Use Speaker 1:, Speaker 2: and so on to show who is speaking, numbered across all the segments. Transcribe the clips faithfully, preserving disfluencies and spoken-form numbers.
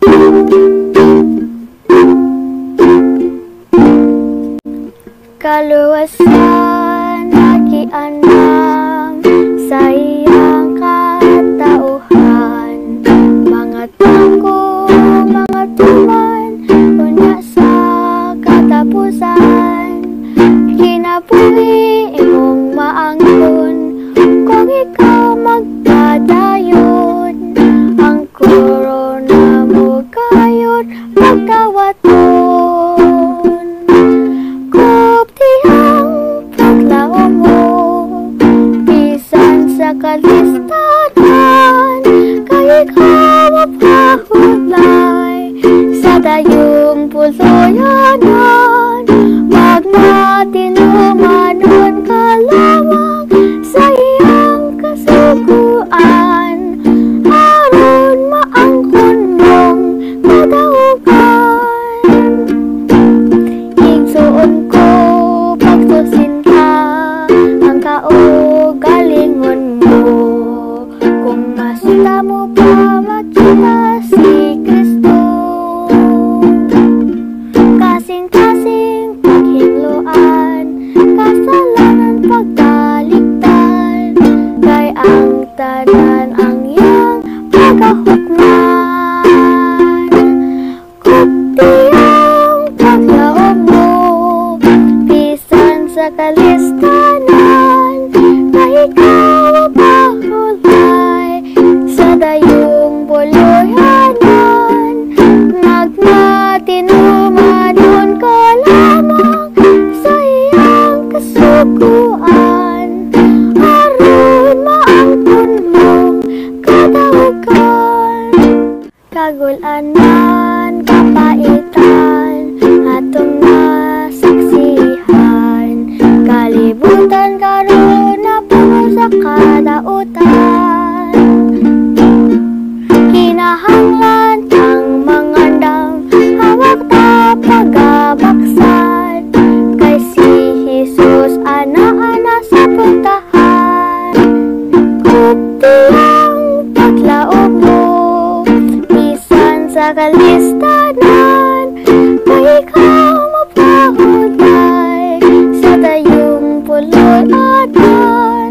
Speaker 1: Kaluwasan nakianam sa iyang katauhan, mga tangko, mga tuman, unya sa katapusan. Kinabuhi imong maangkon kung ikaw magpadayon, ang korona mo kayod magkawaton. Sa kalistanan, kay ikaw mapahulay sa dayong puloyanan, magmatinumanon ka lamang sa iyang kasuguan, aron maangkon mong kadaugan. Igsuon ko pagsusin ka ang kaugalingon mo, kung masita mo pa makita si Kristo. Kasing-kasing paghingloan, kasalanan pagkaligtan, kay ang tanan ang iyang pagkahukman. Kupti ang paglaom mo, bisan sa kalistanan, kay ikaw mapahulay sa dayong puloyanan, magmatinumanon ka lamang sa iyang kasuguan, aron maangkon mong kadaugan. Kagulanan, kapaitan, atong nasaksihan, kalibutan karon na puno sa kadautan. Kinahanglan ang mangandam, hawak ta pagabaksan, kay si Jesus ana-ana sa puntahan. Kupti ang paglaom mo, bisan sa kalistanan, kay ikaw mapahulay sa dayong puloyanan,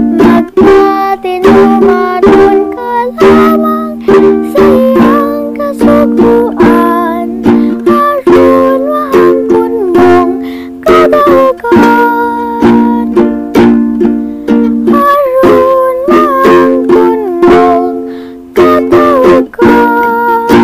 Speaker 1: magmatinumanon ka lamang sa iyang kasuguan, aron maangkon mong kadaugan, aron maangkon mong kadaugan.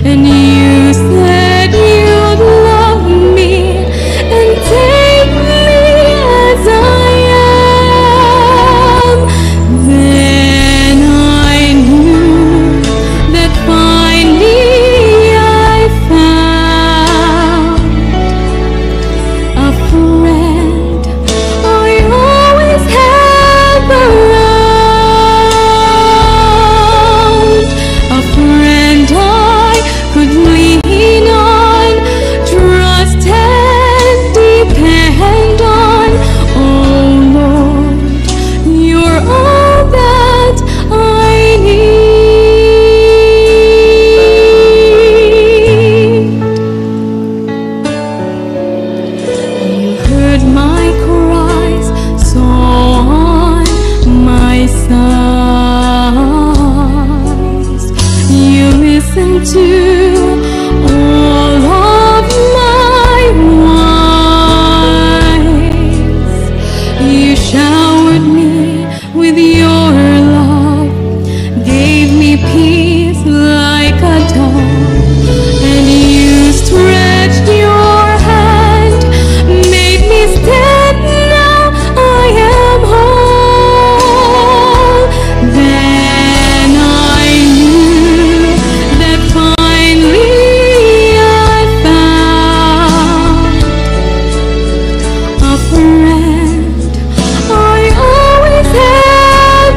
Speaker 2: and you said you'd love me and take me as I am. Then I knew that finally I found a friend I always have around, a friend I could lean on, trust and depend on. Oh Lord, you're all that I need. You heard my cries, saw on my sighs. You listened to all of my whines. You showered me with your love, gave me peace like a dove, and you stretched your hand, made me stand. Now I am whole. Then I knew that finally I found a friend I always have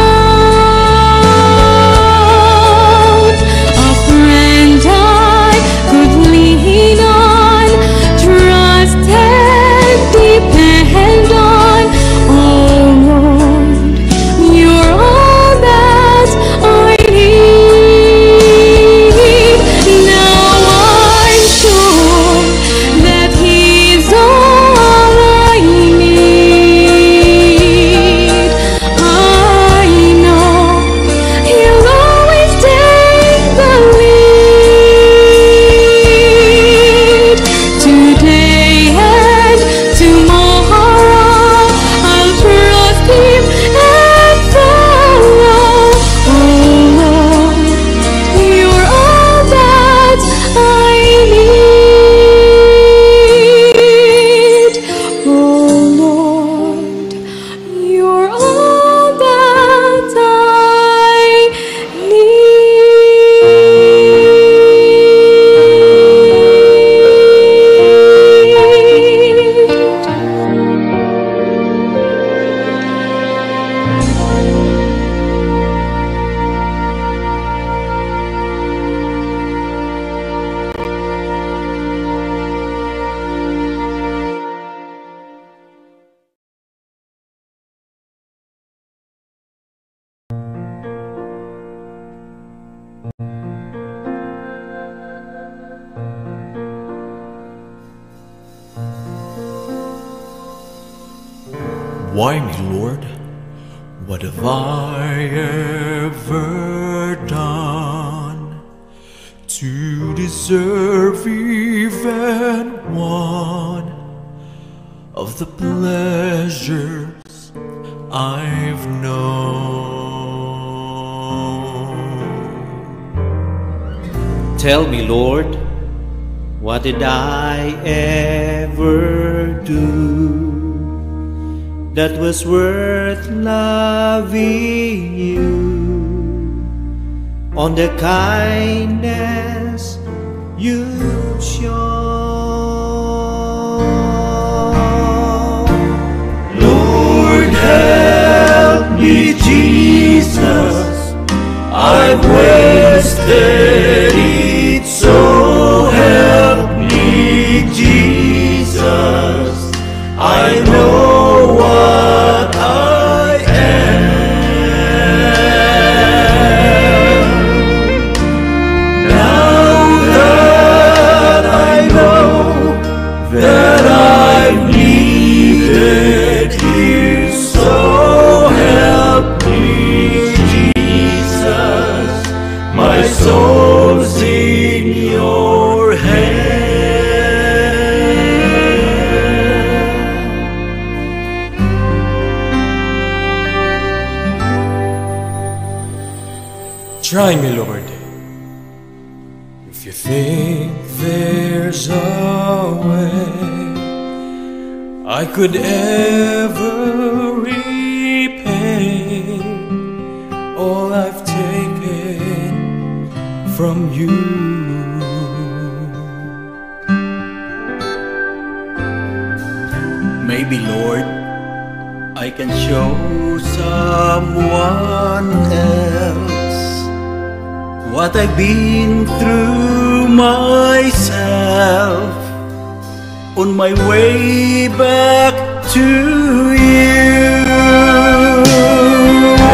Speaker 2: around, a friend I could lean on, trust and depend on. Oh Lord, you're all that I need. Now I'm sure that He's all I need. I know He'll always take the lead. Today and tomorrow I'll trust Him and follow. Oh Lord, you're all that I need. Oh Lord, you're all that I
Speaker 3: Why me, Lord? What have I ever done to deserve even one of the pleasures I've known?
Speaker 4: Tell me, Lord, what did I ever do that was worth loving you? On the kindness you show.
Speaker 3: Lord, help me, Jesus, I've wasted it, so help me, Jesus, I know what I am. Now that I know that I've needed you, so help me, Jesus, my soul's in your hand. Try me, Lord. If you think there's a way I could ever repay all I've taken from you,
Speaker 4: maybe, Lord, I can show someone else what I've been through myself on my way back to you. Oh,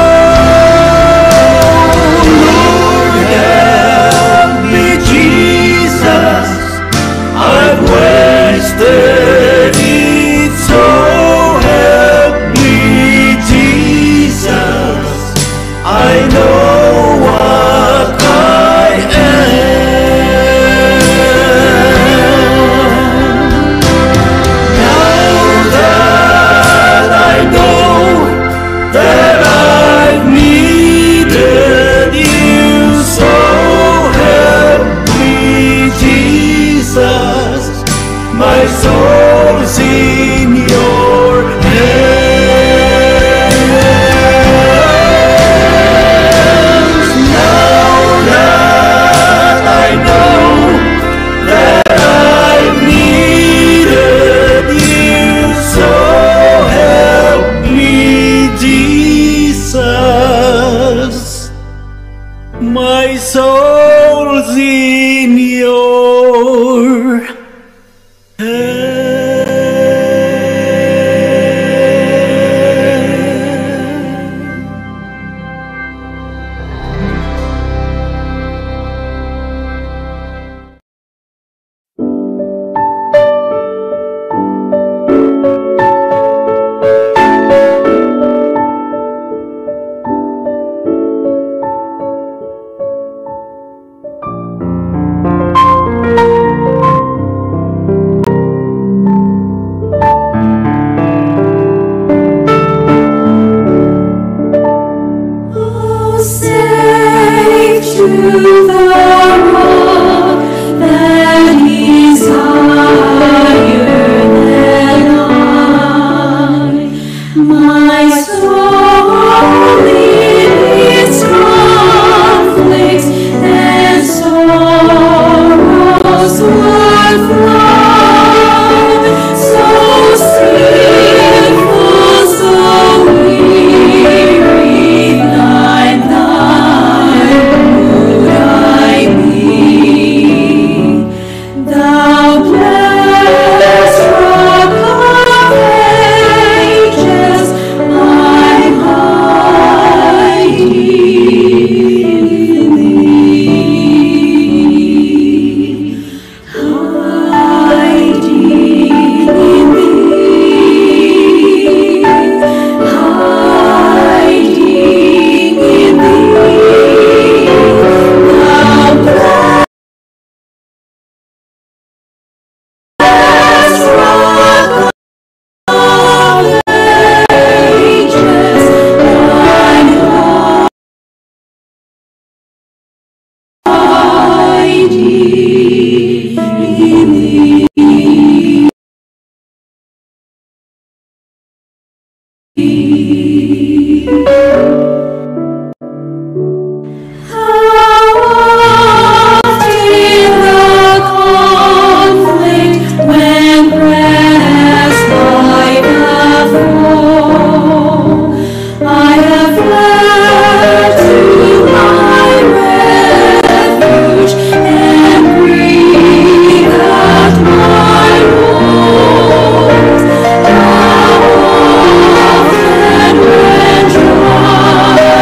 Speaker 4: Lord, help me, Jesus, I've wasted it, so help me, Jesus, I know what I am. Now that I know that I've needed you, so help me, Jesus, my soul's in your hands. Now that I know that I've needed you, so help me, Jesus, my soul's in your
Speaker 2: Oh, say to the rock that is higher than I, my soul in its conflicts and sorrows would fly, so sinful, so weary, like thine would I be. Thou blessed Rock of Ages, I'm hiding in thee, hiding in thee, hiding in thee. Thou blessed Rock of Ages, I'm hiding in thee. How oft in the conflict, when pressed by the foe, I have fled to my refuge and breathed out my woes. How often when tried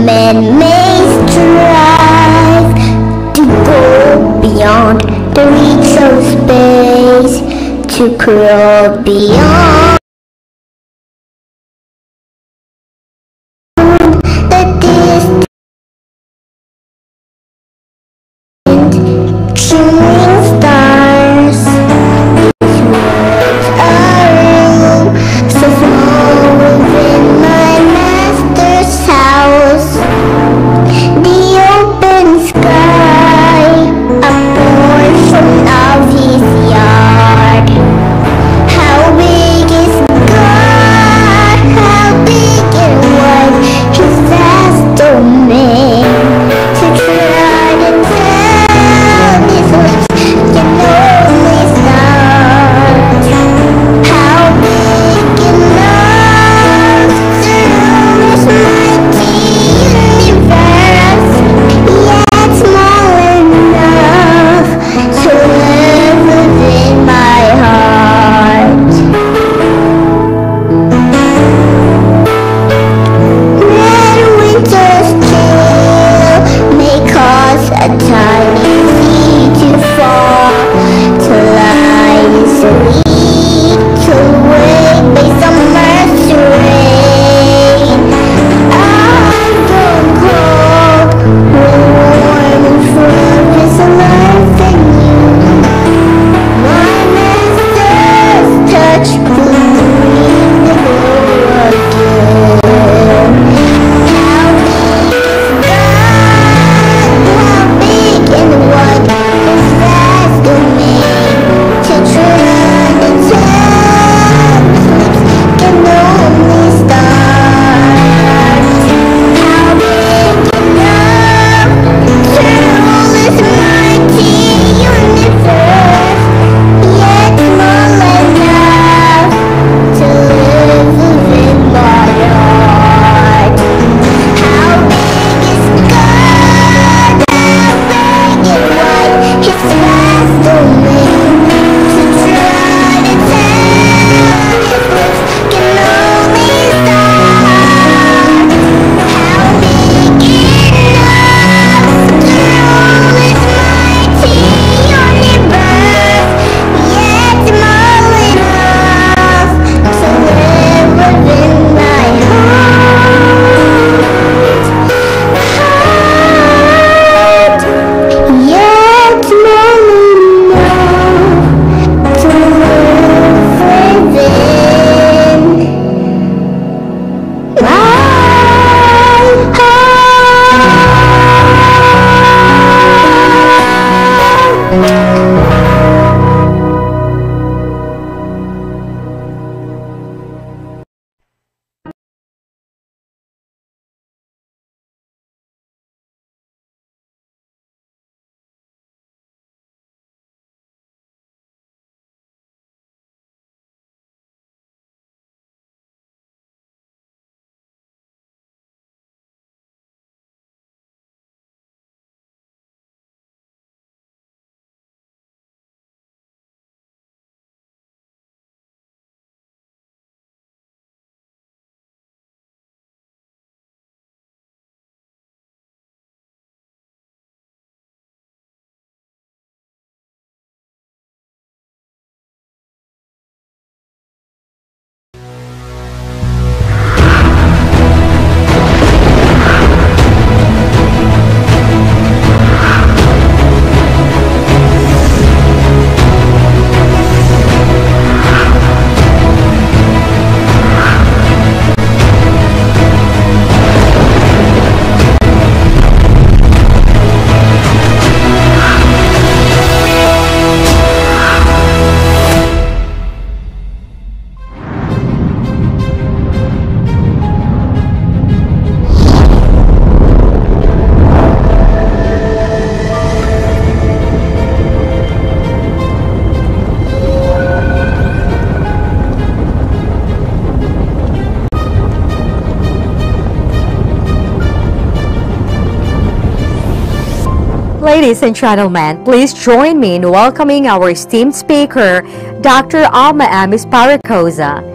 Speaker 1: Man may strive to go beyond the reach of space, to crawl beyond the distant shooting stars. These words are so small within my master's house. The open sky, a portion of his yard. How big is God? How big and wide his vast domain? To try to tell his lips can only start. How big enough to rule this mighty universe, yet small enough to live within my heart. Red winter's chill may cause a tiny seed to fall, to lie asleep, to wake by summer's rain. I've grown cold, warm and full of his life in you. My master's touch will bring the glow again. How big is God? How big and wide his vast domain? To try to tell his lips can only start. How big enough to rule this mighty universe, yet small enough to live within my heart. How big is God? How big and wide his vast domain? To try to tell his lips can only start. How big enough to rule this mighty universe, yet small enough to live within my heart. Heart, yet small enough to live within my
Speaker 5: Ladies and gentlemen, please join me in welcoming our esteemed speaker, Doctor Alma Amis Paracosa.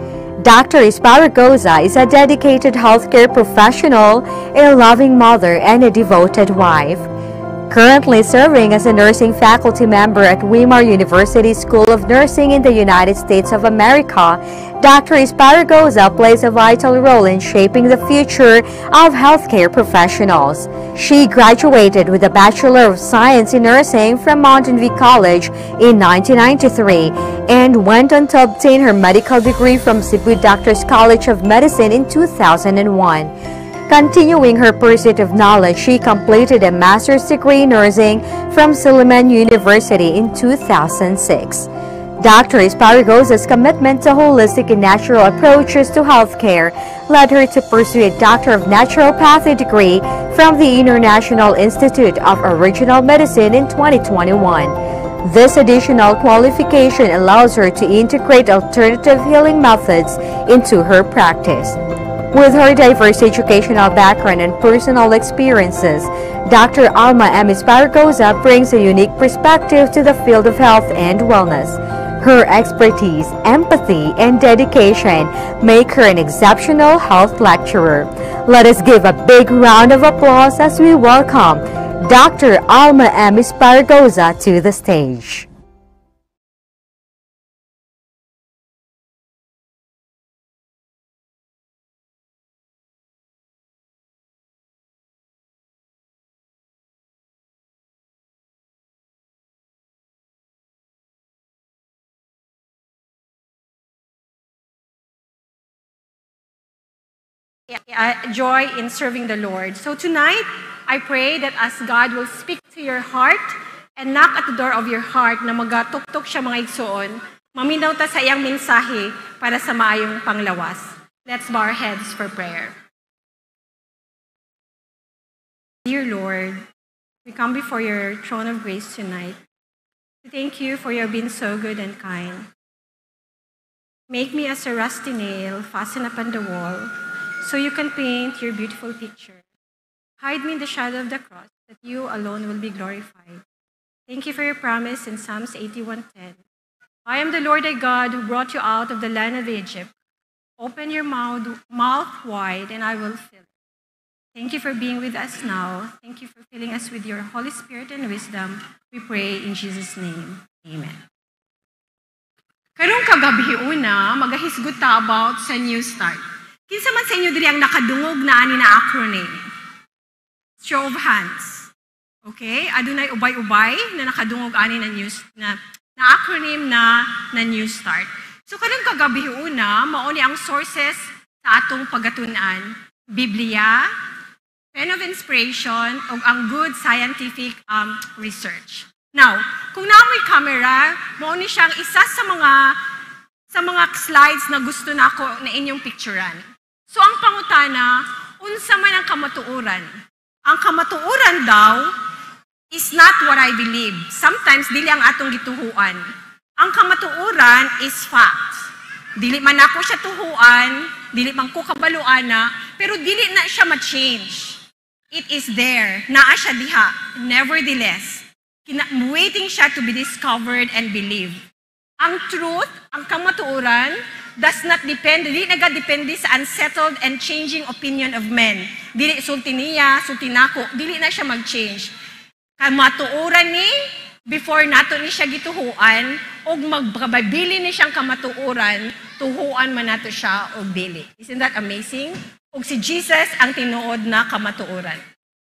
Speaker 5: Doctor Esparragosa is a dedicated healthcare professional, a loving mother, and a devoted wife. Currently serving as a nursing faculty member at Weimar University School of Nursing in the United States of America, Doctor Esparragosa plays a vital role in shaping the future of healthcare professionals. She graduated with a Bachelor of Science in Nursing from Mountain View College in nineteen ninety-three and went on to obtain her medical degree from Cebu Doctors College of Medicine in two thousand one. Continuing her pursuit of knowledge, she completed a master's degree in nursing from Silliman University in two thousand six. Doctor Esparragosa's commitment to holistic and natural approaches to healthcare led her to pursue a Doctor of Naturopathy degree from the International Institute of Original Medicine in twenty twenty-one. This additional qualification allows her to integrate alternative healing methods into her practice. With her diverse educational background and personal experiences, Doctor Alma M. Esparragosa brings a unique perspective to the field of health and wellness. Her expertise, empathy, and dedication make her an exceptional health lecturer. Let us give a big round of applause as we welcome Doctor Alma M. Esparragosa to the stage.
Speaker 6: Uh, joy in serving the Lord. So tonight, I pray that as God will speak to your heart and knock at the door of your heart na magatuktok siya mga igsoon, maminaw ta sa iyang mensahe para sa maayong panglawas. Let's bow our heads for prayer. Dear Lord, we come before your throne of grace tonight to thank you for your being so good and kind. Make me as a rusty nail fastened upon the wall, so you can paint your beautiful picture. Hide me in the shadow of the cross, that you alone will be glorified. Thank you for your promise in Psalms eighty-one ten. I am the Lord thy God who brought you out of the land of Egypt. Open your mouth, mouth wide, and I will fill it. Thank you for being with us now. Thank you for filling us with your Holy Spirit and wisdom. We pray in Jesus' name. Amen. Karong kagabi una, magahisgot ta about sa New Start. Kinsa man sa inyo diri ang nakadungog na ani na acronym? Show of hands. Okay? Adunay ubay-ubay na nakadungog ani na news na, na acronym na na New Start. So karong kagabi una, mao ni ang sources sa atong pagatunan, Biblia, Pen of Inspiration, ug ang good scientific um, research. Now, kung naamoy camera, mao ni siyang isa sa mga sa mga slides na gusto nako na inyong picturean. So ang pangutana, unsa man ang kamatuoran? Ang kamatuoran daw is not what I believe. Sometimes dili ang atong gituhuan. Ang kamatuoran is fact. Dili man ako siya tuhuan, dili man ko kabaluana, pero dili na siya ma-change. It is there, naa siya diha. Nevertheless, waiting siya to be discovered and believed. Ang truth, ang kamatuoran, does not depend, dili nagadepende sa unsettled and changing opinion of men. Dili sulti niya, sulti nako, dili na siya mag-change. Kamatuoran ni, before nato ni siya gituhuan, og magbabili ni siyang kamatuoran, tuhuan man nato siya og dili. Isn't that amazing? Og si Jesus ang tinuod na kamatuoran.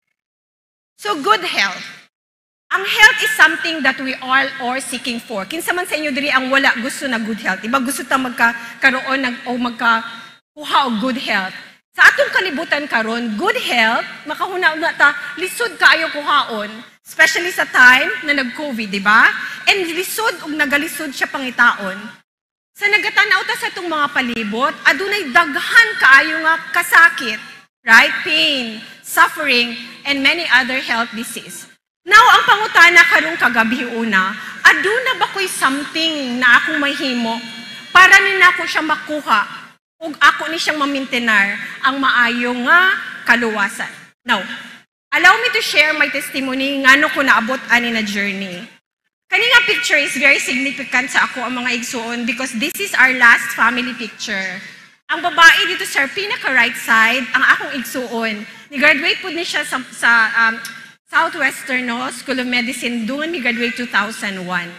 Speaker 6: So good health. Ang health is something that we all are seeking for. Kinsa man sa inyo diri ang wala gusto na good health. Iba gusto ta magkaroon ng o magkakuha og good health. Sa atong kalibutan karon, good health makahuna na ta lisod kaayo kuhaon, especially sa time na nag-COVID, di ba? And lisod ug nagalisod siya pangitaon. Sa nagatanaw ta sa atong mga palibot, adunay daghan kaayo nga kasakit, right? Pain, suffering, and many other health disease. Now, ang pangutana karong kagabi una, aduna ba ko'y something na akong mahimo para ni na ako siya makuha o ako ni siyang mamintenar ang maayo nga kaluwasan. Now, allow me to share my testimony ngano ko naabot ani na journey. Kani nga picture is very significant sa ako ang mga igsuon because this is our last family picture. Ang babae dito sa pinaka-right side, ang akong igsuon. Ni-graduate po ni siya sa, sa um, Southwestern no? School of Medicine. Doon ni-graduate two thousand one.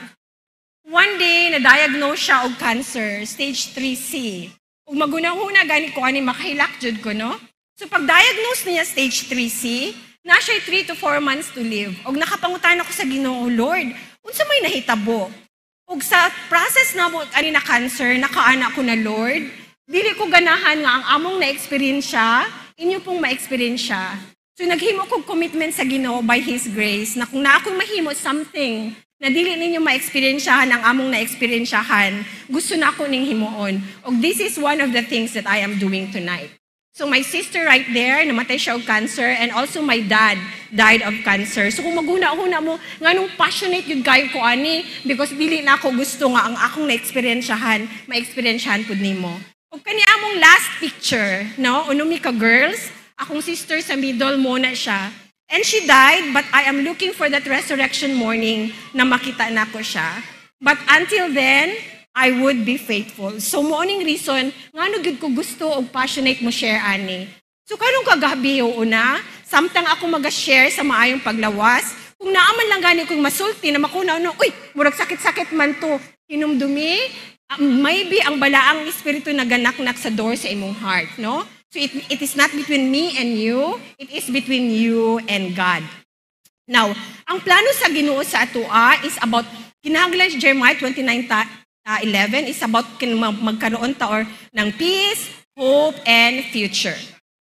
Speaker 6: One day, na-diagnose siya og cancer, stage three C. Ug magunahuna gani ko ani makahilak jud ko, no? So pag-diagnose niya stage three C, na siya three to four months to live. Og nakapangutan ako sa Ginoo, Lord, unsa may nahitabo? Og sa process na mo ani na cancer, nakaana ko na, Lord, dili ko ganahan nga ang among na-experience siya, inyo pong ma-experience siya. So naghimo ko commitment sa Ginoo by His grace na kung na akong mahimo something na dili ninyo ma-experiensyahan ang among na-experiensyahan, gusto na ako ning himuon. Og this is one of the things that I am doing tonight. So my sister right there, namatay siya og cancer, and also my dad died of cancer. So kung maguna-una mo, nganong passionate yun kayo ko ani, because dili na ako gusto nga ang akong na-experiensyahan, ma-experiensyahan pud nimo. O kani among last picture, no? Unumi ka girls, akong sister sa middle muna siya. And she died, but I am looking for that resurrection morning na makita na ko siya. But until then, I would be faithful. So morning reason, ngano gid ko gusto og passionate mo share ani. So kanong kagabi una, samtang ako maga-share sa maayong paglawas, kung naaman lang gani kong masulti na makuna no, uy, murag sakit-sakit man to, hinumdumi, maybe ang balaang espiritu naganaknak sa door sa imong heart, no? So it, it is not between me and you, it is between you and God. Now, ang plano sa Ginoo sa atoa is about, kinahanglan Jeremiah twenty-nine eleven is about magkaroon ta or ng peace, hope, and future.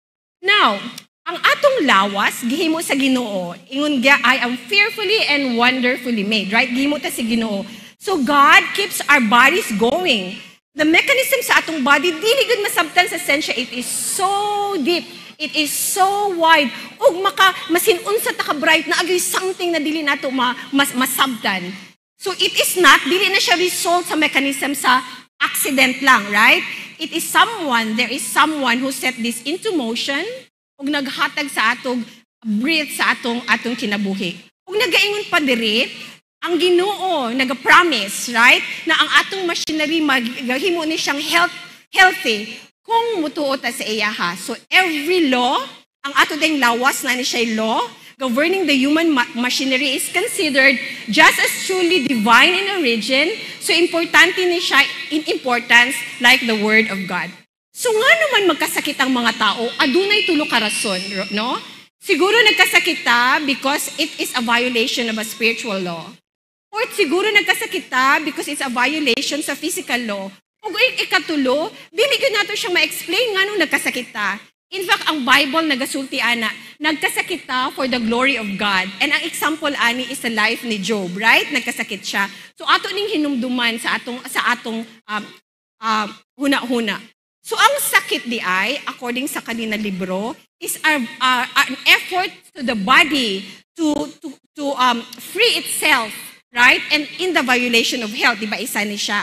Speaker 6: Now, ang atong lawas, gihimo sa Ginoo, ingon nga, I am fearfully and wonderfully made, right? Gihimo ta si Ginoo. So God keeps our bodies going. The mechanism sa atong body, dili gud masabtan sa sensya. It is so deep. It is so wide. Ug maka masinunsa ta ka bright na agay something na dili nato ma, mas, masabtan. So it is not, dili na siya result sa mechanism sa accident lang, right? It is someone, there is someone who set this into motion ug naghatag sa atong breath sa atong atong kinabuhi. Ug nagaingon pa diri, ang Ginoo nag-promise, right? Na ang atong machinery maghimo ni siyang health, healthy kung mutuo ta sa iya ha. So every law, ang ato ding lawas na ni siya law, governing the human ma- machinery is considered just as truly divine in origin. So importante ni siya in importance like the word of God. So nga naman magkasakit ang mga tao, adunay tulo ka rason, no? Siguro nagkasakit ta because it is a violation of a spiritual law. Or siguro nagkasakit ta because it's a violation sa physical law. O ikatulo, dili gyud nato siya ma-explain ngano nagkasakit ta. In fact, ang Bible nagasulti ana, nagkasakit ta for the glory of God. And ang example ani is the life ni Job, right? Nagkasakit siya. So ato ning hinumduman sa atong sa atong um, uh, huna-huna. So ang sakit di ay, according sa kanina libro, is our, uh, an effort to the body to to to um, free itself, right? And in the violation of health, di ba isa ni siya?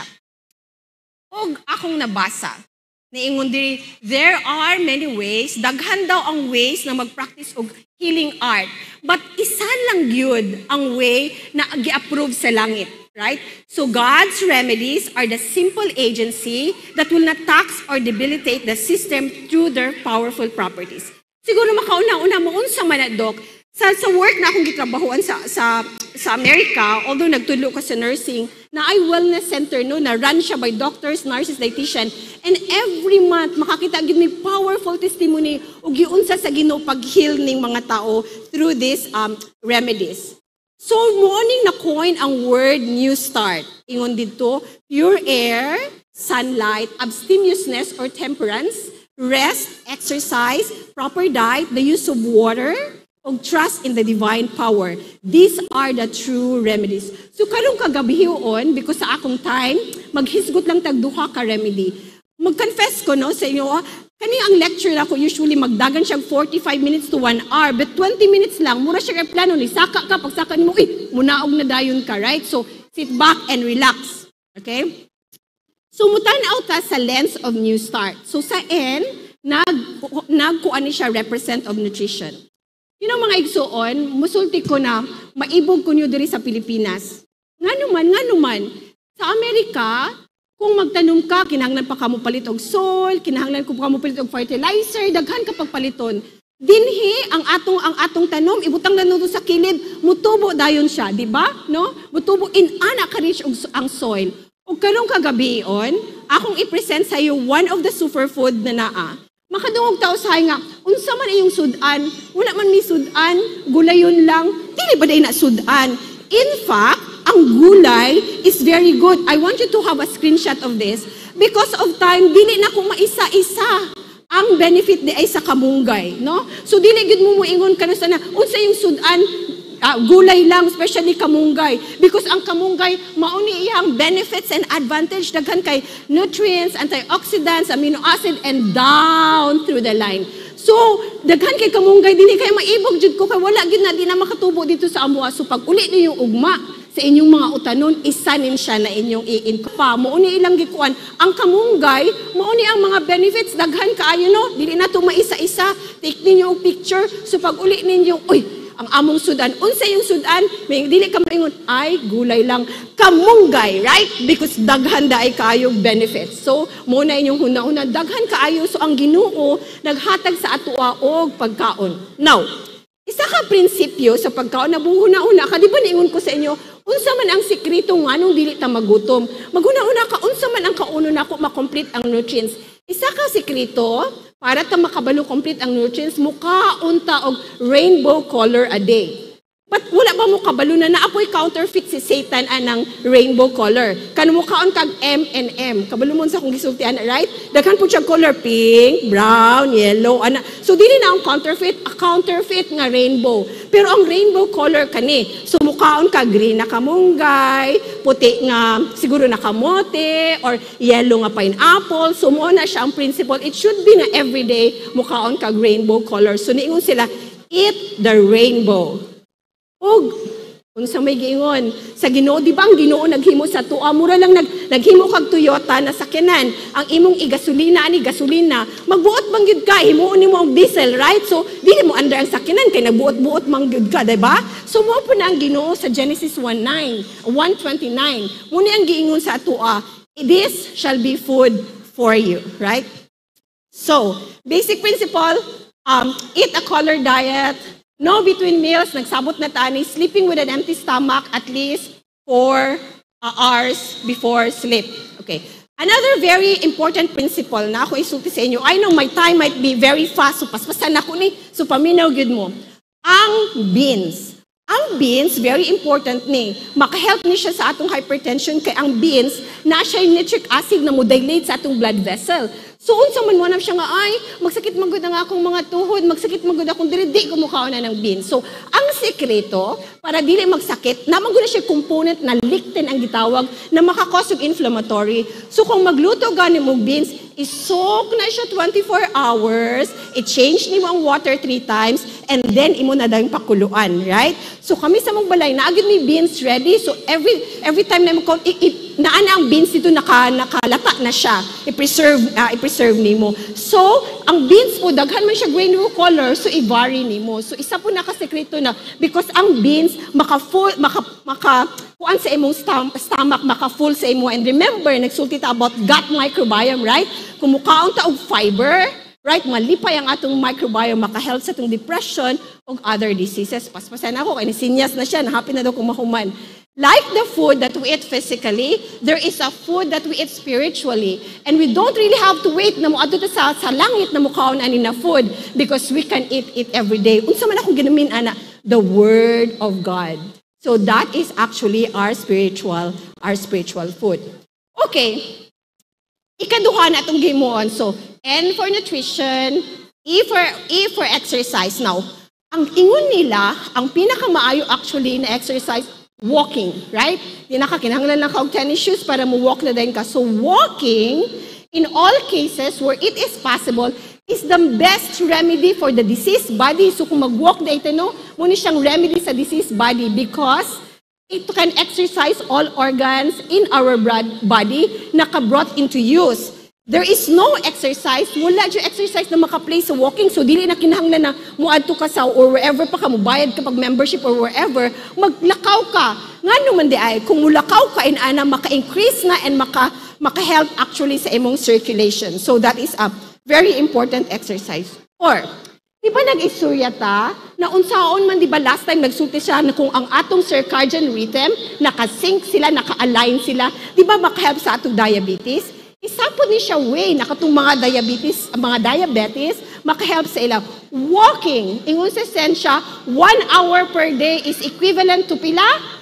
Speaker 6: Og akong nabasa, niingon diri, there are many ways, daghan daw ang ways na mag-practice og healing art. But isa lang yun ang way na gi-approve sa langit, right? So God's remedies are the simple agency that will not tax or debilitate the system through their powerful properties. Siguro makauna-una mo unsa man na, Doc, Sa, sa work na akong gitrabahuan sa, sa, sa Amerika, although nagtulo ko sa nursing, na ay wellness center, no, na run siya by doctors, nurses, dietitian, and every month, makakita agad may powerful testimony o giunsa sa Ginoo pag-heal ng mga tao through these um, remedies. So, morning na coin ang word new start. Ingon dito, pure air, sunlight, abstemiousness or temperance, rest, exercise, proper diet, the use of water, og trust in the divine power. These are the true remedies. So karong kagabihion, because sa akong time, maghisgot lang tagduha ka remedy. Mag-confess ko no sa inyo, kani ang lecture ako usually magdagan siya forty-five minutes to one hour, but twenty minutes lang, mura siya plano ni saka ka, pagsaka mo, uy, munaog na dayon ka, right? So sit back and relax. Okay? So mutan-aw ta sa lens of new start. So sa N, nag nagkuan ni siya represent of nutrition. Yun ang mga igsuon, musulti ko na maibog ko nyo diri sa Pilipinas. Nga naman, nga naman, sa Amerika,
Speaker 7: Kung magtanom ka, kinahanglan pa ka mo palit og soil, kinahanglan ko pa mo palit og fertilizer, daghan ka pagpaliton. Dinhi ang atong ang atong tanom ibutang lang sa kilid, mutubo dayon siya, di ba? No? Mutubo in ana ka reach og ang soil. Ug karong kagabion, akong i-present sa iyo one of the superfood na naa. Makadungog tao sa nga, unsa man iyong sudan? Wala man mi sudan, gulayon lang. Dili ba day na sudan? In fact, ang gulay is very good. I want you to have a screenshot of this. Because of time, dili na ko maisa-isa ang benefit di ay sa kamunggay, no? So dili gid mo moingon kana sana unsa yung sudan, uh, gulay lang, especially kamunggay, because ang kamunggay mao ni iyang benefits and advantage daghan kay nutrients, antioxidants, amino acid and down through the line. So daghan kay kamunggay dili kay maibog jud ko kay wala gid na di na makatubo dito sa amoa. So pag uli niyo ugma sa inyong mga utanon, isanin siya na inyong i-inpa. Mauni ilang gikuan. Ang kamunggay, mauni ang mga benefits, daghan kaayo no? Dili na ito maisa-isa. Take ninyo ang picture. So pag uli ninyo, uy, ang among sudan. Unsa yung sudan? May dili ka maingon, ay, gulay lang. Kamunggay, right? Because daghan da ay kaayong benefits. So, muna inyong huna-huna, daghan kaayo. So ang Ginoo, naghatag sa atoa og pagkaon. Now, isa ka prinsipyo sa pagkaon na buhuna-una ka, di ba niingon ko sa inyo, unsa man ang sikreto nga nung dili ta magutom. Maghuna-una ka, unsa man ang kauno na ako makomplete ang nutrients. Isa ka sikreto, para ta makabalo complete ang nutrients, mukaon ta og rainbow color a day. But wala ba mo kabalo na naapoy counterfeit si Satan anang rainbow color? Kano mo kaon kag M and M. Kabalo mo sa kung gisultian, right? Daghan po siya color pink, brown, yellow, ana. So dili na ang counterfeit, a counterfeit nga rainbow. Pero ang rainbow color kani. So mukaon ka green na kamunggay, puti nga siguro na kamote or yellow nga pineapple. So mo na siya ang principle. It should be na everyday mukaon kag rainbow color. So niingon sila, eat the rainbow. Og, unsa may giingon, sa Ginoo, di ba ang Ginoo naghimo sa tuwa, mura lang nag, naghimo kag Toyota na sakyanan, ang imong igasolina ani gasolina, magbuot bang gyud ka, himuon nimo og diesel, right? So, dili mo under ang sakyanan kay nagbuot-buot man gyud ka, di ba? So, mo po na ang Ginoo sa Genesis one nine, one twenty-nine. Muna ang giingon sa tuwa, this shall be food for you, right? So, basic principle, um, eat a color diet. No between meals, nagsabot na tani, sleeping with an empty stomach at least four uh, hours before sleep. Okay. Another very important principle na ako isulti sa inyo, I know my time might be very fast, so paspasan ako ni, so paminaw gyud mo. Ang beans. Ang beans, very important ni. Makahelp ni siya sa atong hypertension kay ang beans, na siya yung nitric acid na mo dilate sa atong blood vessel. So, unsa man mo na siya nga, ay, magsakit magod ang akong mga tuhod, magsakit magod akong diri, di kumukhaon na ng beans. So, ang sekreto, para dili magsakit, naman ko na siya component na lectin ang gitawag na makakos og inflammatory. So, kung magluto gani mo beans, isok na siya twenty-four hours, i-change ni mo ang water three times, and then imo na dahil pakuluan, right? So, kami sa mong balay, naagad may beans ready. So, every every time na mo, naana ang beans dito, naka, nakalata na siya. I-preserve, uh, i-preserve ni mo. So, ang beans po, daghan man siya rainbow color, so i-vary ni mo. So, isa po nakasekreto na, because ang beans, maka-full, maka, maka, kuan sa imong stomach, maka-full sa imo. And remember, nagsulti ta about gut microbiome, right? Kumukaon ta og fiber, right? Malipay ang atong microbiome, maka-help sa atong depression o other diseases. Paspasan ako, kaya nisinyas na siya, nahapin na daw kumahuman. Like the food that we eat physically, there is a food that we eat spiritually. And we don't really have to wait na mo adto sa, sa langit na mukaon ani na food because we can eat it every day. Unsa man akong ginamin ana, the Word of God. So that is actually our spiritual, our spiritual food. Okay. Ikaduha na itong gimuon. So, N for nutrition, E for, E for exercise. Now, ang ingon nila, ang pinakamaayo actually na exercise, walking, right? Di nakakinahanglan lang ka og tennis shoes para mo walk na din ka. So walking, in all cases where it is possible, is the best remedy for the diseased body. So kung mag-walk na ito, no, muna siyang remedy sa diseased body because it can exercise all organs in our body na ka-brought into use. There is no exercise, wala dyan exercise na makaplay sa walking. So, dili na kinahanglan na muadto ka sa or wherever pa ka, mubayad ka pag membership or wherever, maglakaw ka. Nga naman di ay, kung mulakaw ka, inana, maka-increase na and maka, maka-help actually sa imong circulation. So that is a very important exercise. Or, di ba nag-istorya ta, na unsaon man, di ba last time nagsulti siya na kung ang atong circadian rhythm, nakasync sila, naka-align sila, di ba maka-help sa atong diabetes? Isa po ni siya way, nakatong mga diabetes, mga diabetes, maka-help sa ilang. Walking, ingon sa sensya, one hour per day is equivalent to pila?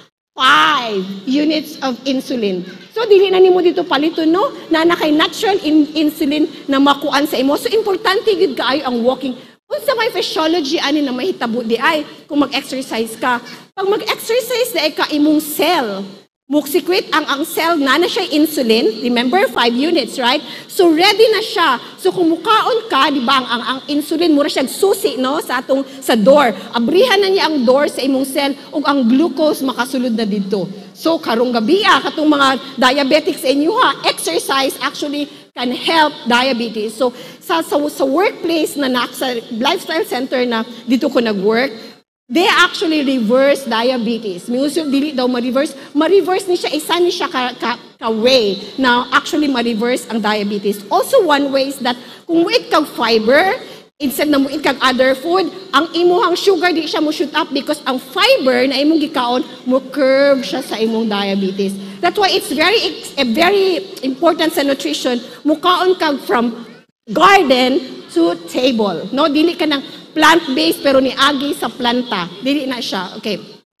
Speaker 7: Five units of insulin. So, dili na nimo dito palito, no? Na nakay natural in insulin na makuan sa imo. So, importante gid kaayo ang walking. Unsa may physiology ani na mahitabo di ay kung mag-exercise ka. Pag mag-exercise na ka imong cell, muksekrete ang ang cell na na siya insulin, remember five units, right? So ready na siya. So kung mukaon ka, di ba ang, ang, ang insulin mura siya susi no sa atong sa door. Abrihan na niya ang door sa imong cell ug ang glucose makasulod na didto. So karong gabi ah, katong mga diabetics sa inyo ha, exercise actually can help diabetes. So sa sa, sa workplace na na sa lifestyle center na dito ko nag-work, they actually reverse diabetes. Minsan dili daw ma-reverse. Ma-reverse ni siya, isa ni siya ka, ka, ka way na actually ma-reverse ang diabetes. Also one way is that kung muit kag fiber, instead na muit kag other food, ang imuhang sugar di siya mo shoot up because ang fiber na imong gikaon, mo curve siya sa imong diabetes. That's why it's very eh, very important sa nutrition, mukaon kag from garden to table. No, dili ka ng plant-based pero ni agi sa planta. Dili na siya. Okay.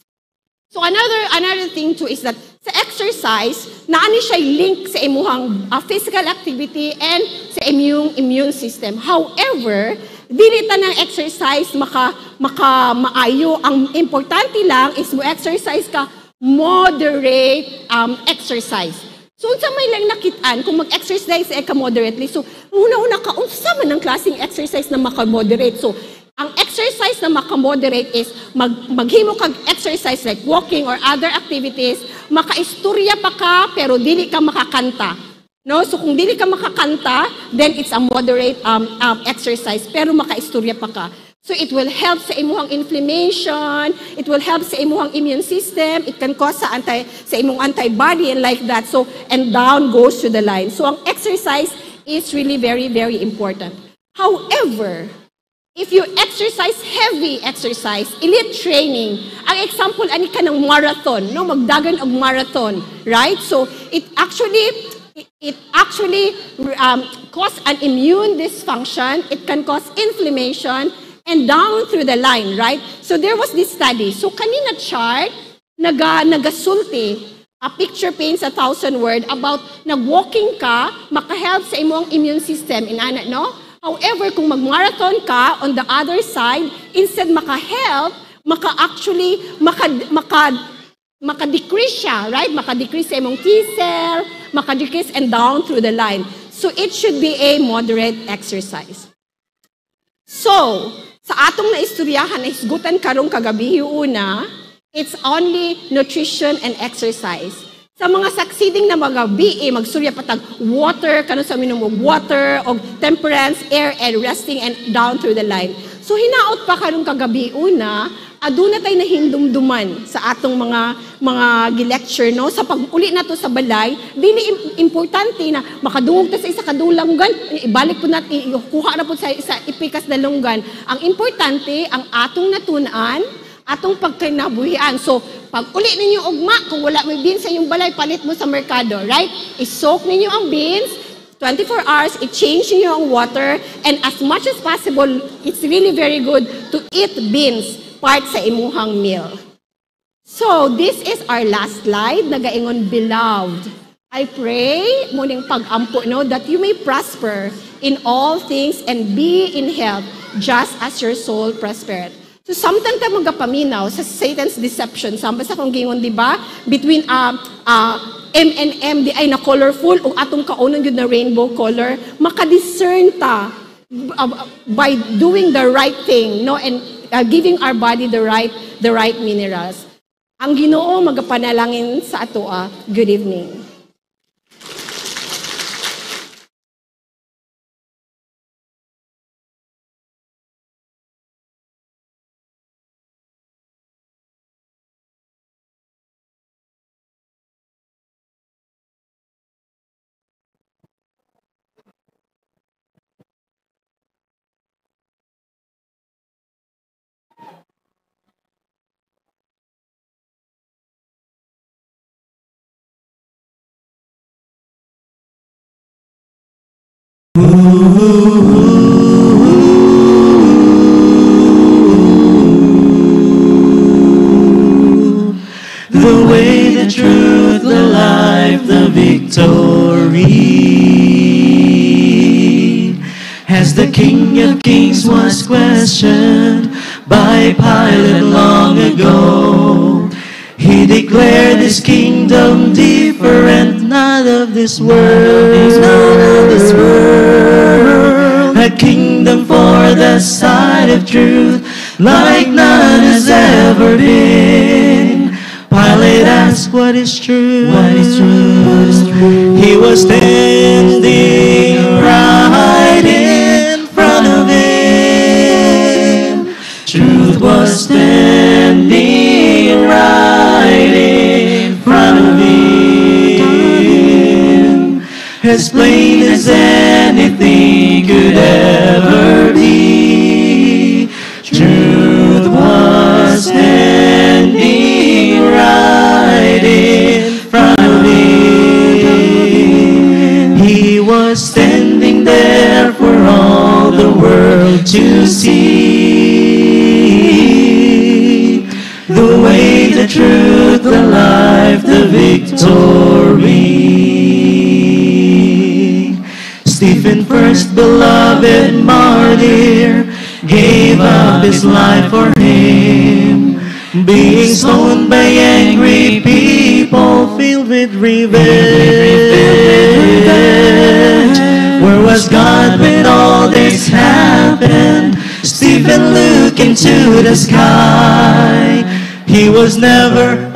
Speaker 7: So another another thing too is that sa exercise, naani siya link sa imuhang uh, physical activity and sa immune immune system. However, dili ta ng exercise maka maka maayo. Ang importante lang is mo exercise ka moderate um, exercise. So, unsa may lang nakitaan kung mag-exercise eh ka moderately. So, una-una ka, unsa man ang klaseng exercise na maka-moderate. So, ang exercise na maka-moderate is mag maghimo kag exercise like walking or other activities, maka-istorya pa ka pero dili ka makakanta. No? So, kung dili ka makakanta, then it's a moderate um, um, exercise pero maka-istorya pa ka. So it will help sa imuhang inflammation, it will help sa imuhang immune system, it can cause sa anti sa imong antibody and like that. So and down goes to the line. So ang exercise is really very very important. However, if you exercise heavy exercise, elite training, ang example ani ka ng marathon, no, magdagan og marathon, right? So it actually it, it actually um, cause an immune dysfunction, it can cause inflammation and down through the line, right? So there was this study. So kanina chart, naga, nagasulti, a picture paints a thousand word about nag-walking ka, maka-help sa imong immune system, inana, no? However, kung mag-marathon ka, on the other side, instead maka-help, maka-actually, maka, maka, maka-decrease siya, right? Maka-decrease sa imong T-cell, maka-decrease and down through the line. So it should be a moderate exercise. So, sa atong naistoryahan na hisgutan karong kagabi una, it's only nutrition and exercise. Sa mga succeeding na mga B A, magsurya patag water, kano sa minom og water, og temperance, air, and resting, and down through the line. So, hinaot pa karong kagabi una, aduna tay nahindumduman sa atong mga mga gi-lecture, no? Sa pag-uli na to sa balay, dili importante na makadungog ta sa isa ka dulanggan, ibalik po natin, kuha na po sa isa ipikas na lunggan. Ang importante, ang atong natunan, atong pagkinabuhian. So, pag-uli ninyo ugma, kung wala may beans sa inyong balay, palit mo sa merkado, right? I-soak ninyo ang beans, twenty-four hours, i-change ninyo ang water, and as much as possible, it's really very good to eat beans part sa imuhang meal. So, this is our last slide, nagaingon, beloved. I pray, muning pag-ampo, no, that you may prosper in all things and be in health, just as your soul prospered. So, sometimes tayo magapaminaw sa Satan's deception. Samba sa kong gingon, di ba? Between uh, uh, M and M, di ay na colorful, o atong kaunan yun na rainbow color, makadiscern ta uh, by doing the right thing, no, and Uh, giving our body the right the right minerals. Ang Ginoo magapanalangin sa ato. Uh, good evening.
Speaker 4: The way, the truth, the life, the victory. As the King of Kings was questioned by Pilate long ago, he declared his kingdom different, not of this world, not of this world. A kingdom for the side of truth, like none has ever been. Pilate asked, what is true? What is true? What is true? He was standing right in front of him. Truth was standing right in front of him. As plain as anything could ever be. Truth was standing right in front of him. He was standing there for all the world to see. The way, the truth, the life, the victory. Stephen, first beloved martyr, gave up his life for him, being stoned by angry people filled with revenge. Where was God when all this happened? Stephen looked into the sky. He was never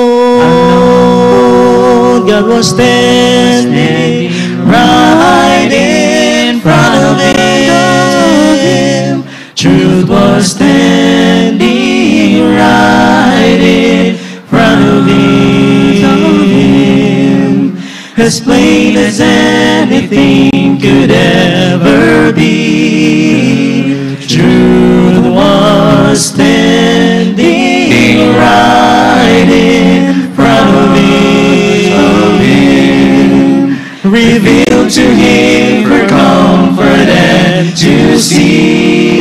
Speaker 4: alone. God was standing right in front of him. Truth was standing right in front of him. As plain as anything could ever be. Truth was standing right in front of him. Revealed to him for comfort and to see.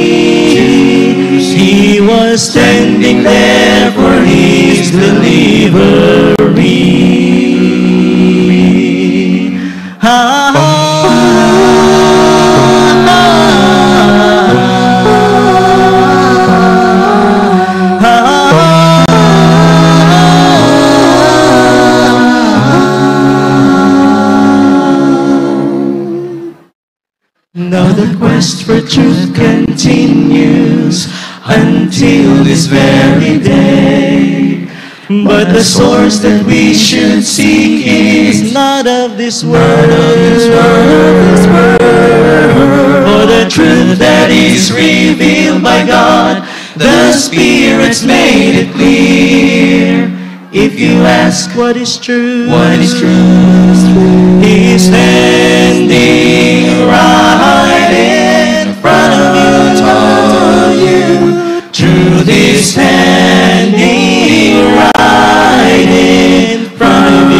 Speaker 4: He was standing there for his delivery. Ah, now the quest for truth continues until this very day. But the source that we should seek is not of this world, for the truth that is revealed by God, the Spirit's made it clear. If you ask what is true, what is true, He is standing right in front of you. Truth is standing right in front of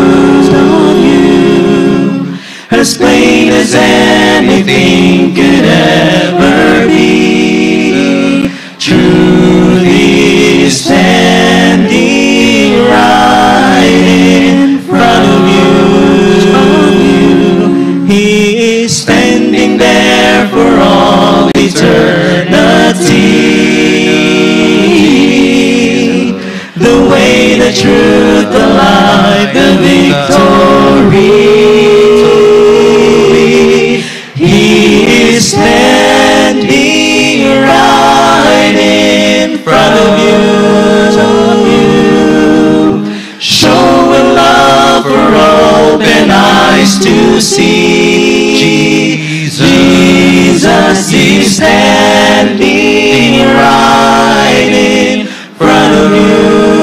Speaker 4: you. As plain as anything could ever be. Truth is standing right in front of you. He is standing there for all eternity. The way, the truth, the life, the victory. He is standing right in front of you. Showing love for open eyes to see. Jesus is standing right in front of you.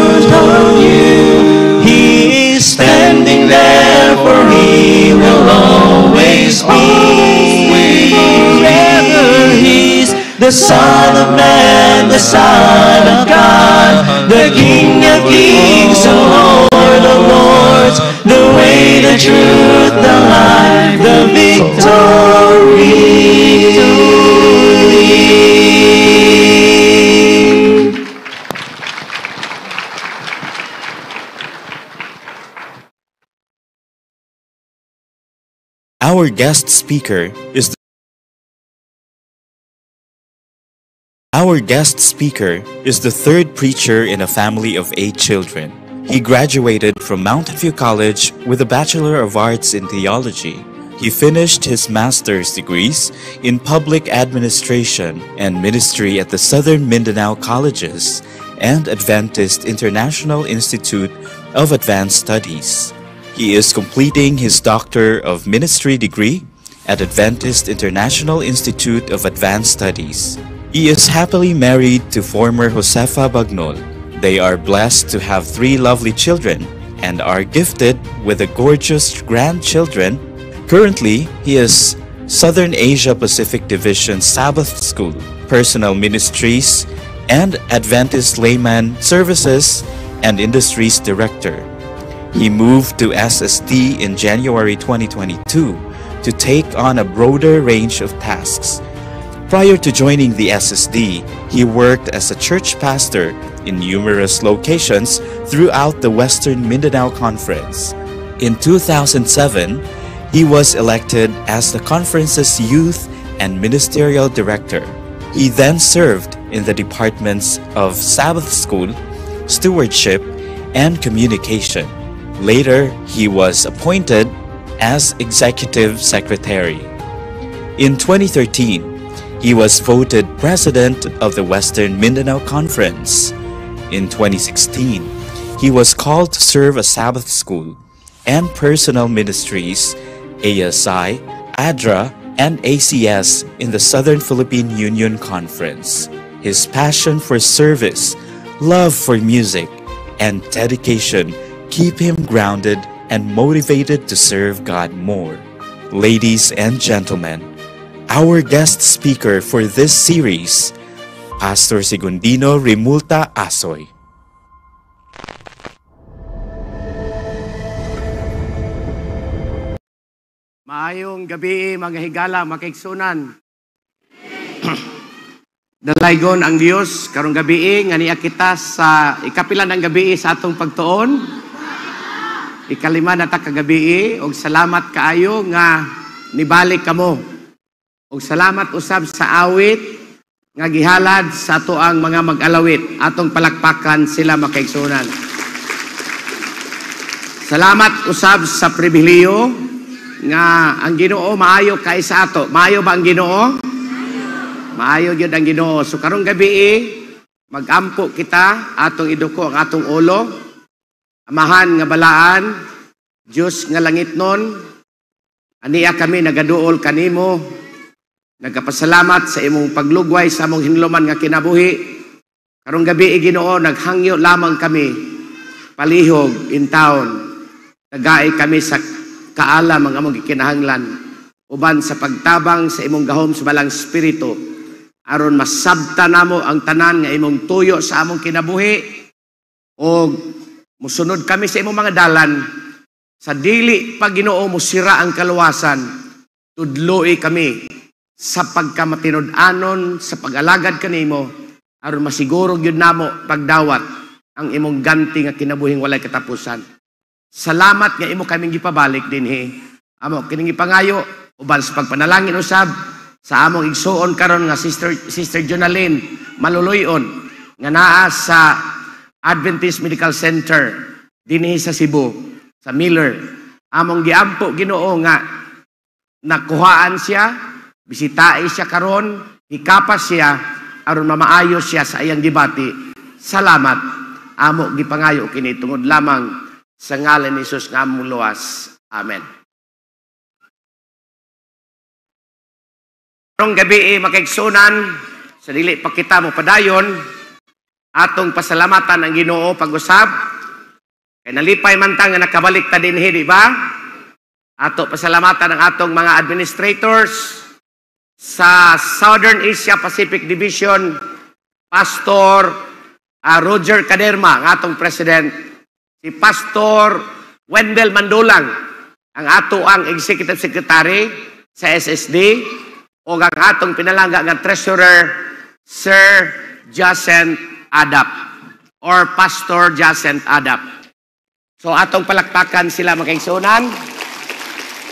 Speaker 4: He is standing there, for He will always be. Forever He's the Son of Man, the Son of God, the King of Kings, the Lord of Lords, the way, the truth, the life, the victory.
Speaker 8: guest speaker is the Our guest speaker is the third preacher in a family of eight children. He graduated from Mountain View College with a Bachelor of Arts in Theology. He finished his master's degrees in Public Administration and Ministry at the Southern Mindanao Colleges and Adventist International Institute of Advanced Studies. He is completing his Doctor of Ministry degree at Adventist International Institute of Advanced Studies. He is happily married to former Josefa Bagnol. They are blessed to have three lovely children and are gifted with a gorgeous grandchildren. Currently, he is Southern Asia Pacific Division Sabbath School, Personal Ministries, and Adventist Layman Services and Industries Director. He moved to S S D in January twenty twenty-two to take on a broader range of tasks. Prior to joining the S S D, he worked as a church pastor in numerous locations throughout the Western Mindanao Conference. In two thousand seven, he was elected as the conference's Youth and Ministerial Director. He then served in the departments of Sabbath School, Stewardship, and Communication. Later, he was appointed as Executive Secretary. In twenty thirteen, he was voted President of the Western Mindanao Conference. In twenty sixteen, he was called to serve a Sabbath School and Personal Ministries, A S I, A D R A, and A C S in the Southern Philippine Union Conference. His passion for service, love for music, and dedication keep him grounded and motivated to serve God more. Ladies and gentlemen, our guest speaker for this series, Pastor Segundino Rimulta Asoy.
Speaker 9: Maayong gabi mga higala, makaigsunan. Dalaygon ang Dios karong gabi nga niya kita sa ikapila ng gabi sa atong pagtuon. Ikalima na ta ka gabi og salamat kaayo nga nibalik kamo. Og salamat usab sa awit nga gihalad sa ato ang mga mag-alawit. Atong palakpakan sila makaigsunan. Salamat usab sa pribilehiyo nga ang Ginoo maayo kay sa ato. Maayo ba ang Ginoo? Maayo gyud ang Ginoo. So karong gabi magampo kita atong iduko ang atong ulo. Amahan nga balaan, Dios nga langitnon, aniya kami nagaduol kanimo. Nagkapasalamat sa imong paglugway sa among hinluman nga kinabuhi. Karong gabi Ginoo naghangyo lamang kami palihog in town. Nagaay kami sa kaalam ang among gikinahanglan uban sa pagtabang sa imong gahom sa balang espiritu aron masabta namo ang tanan nga imong tuyo sa among kinabuhi og musunod kami sa imong mga dalan sa dili pa Ginoo musira ang kaluwasan. Tudloi kami sa pagkamatinud-anon sa pag-alagad kanimo aron masiguro gyud namo pagdawat ang imong ganti nga kinabuhing walay katapusan. Salamat nga imo kaming gipabalik dinhi. Amo kining gipangayo uban sa pagpanalangin usab sa among igsuon karon nga sister Sister Jonaline Maluluyon nga naa sa Adventist Medical Center dinhi sa Cebu sa Miller. Among giampo Ginoo nga nakuhaan siya. Bisitae siya karon, hikapas siya, aron mamaayo siya sa iyang gibati. Salamat, amo gipangayo kini tungod lamang sa ngalan ni Jesus nga among luwas. Amen. Karong gabi makaigsunan, sa dili pa kita mo padayon, atong pasalamatan ang Ginoo pag-usab. Kay nalipay man ta nga nakabalik ta dinhi, di ba? Ato pasalamatan ang atong mga administrators sa Southern Asia Pacific Division, Pastor uh, Roger Caderma, ang atong president, si Pastor Wendell Mandulang, ang ato ang executive secretary sa S S D, o ang atong pinalangga nga treasurer, Sir Jacent Adap, or Pastor Jacent Adap. So atong palakpakan sila makaigsunan.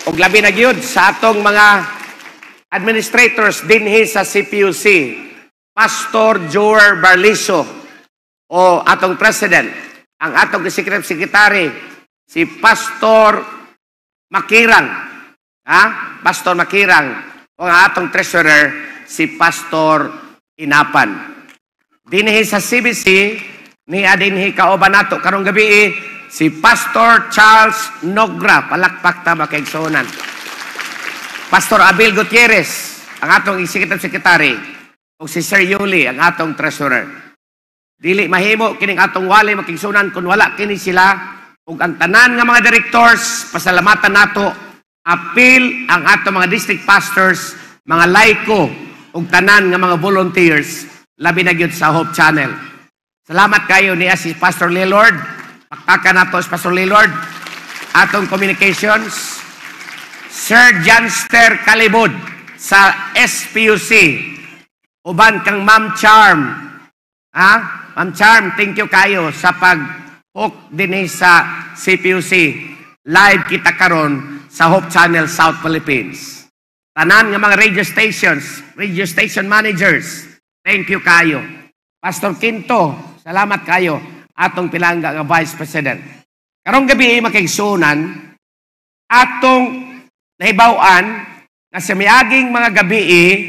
Speaker 9: ug labi na gyud sa atong mga administrators dinhi sa C P U C, Pastor Joer Barliso o atong president, ang atong executive secretary si Pastor Makirang, ha? Pastor Makirang, o ang atong treasurer si Pastor Inapan. Dinhi sa C B C ni adinhi kauban nato karong gabi si Pastor Charles Nogra, palakpak ta makaigsunan. Pastor Abel Gutierrez, ang atong executive secretary, o si Sir Yuli, ang atong treasurer. Dili mahimo kining atong wali makigsunan kung wala kini sila, ug ang tanan nga mga directors, pasalamatan nato, appeal ang atong mga district pastors, mga laiko, ug tanan nga mga volunteers, labi na gyud sa Hope Channel. Salamat kayo niya si Pastor Lilord, paktakan nato si Pastor Lilord, atong communications, Sir Janster Kalibod sa S P U C, uban kang Ma'am Charm, ha? Ma'am Charm, thank you kayo sa pag-hook din sa C P U C. Live kita karon sa Hope Channel South Philippines. Tanan nga mga radio stations, radio station managers, thank you kayo. Pastor Quinto, salamat kayo, atong pilangga nga Vice President. Karong gabi makigsunan, atong nahibawan na sa miaging mga gabi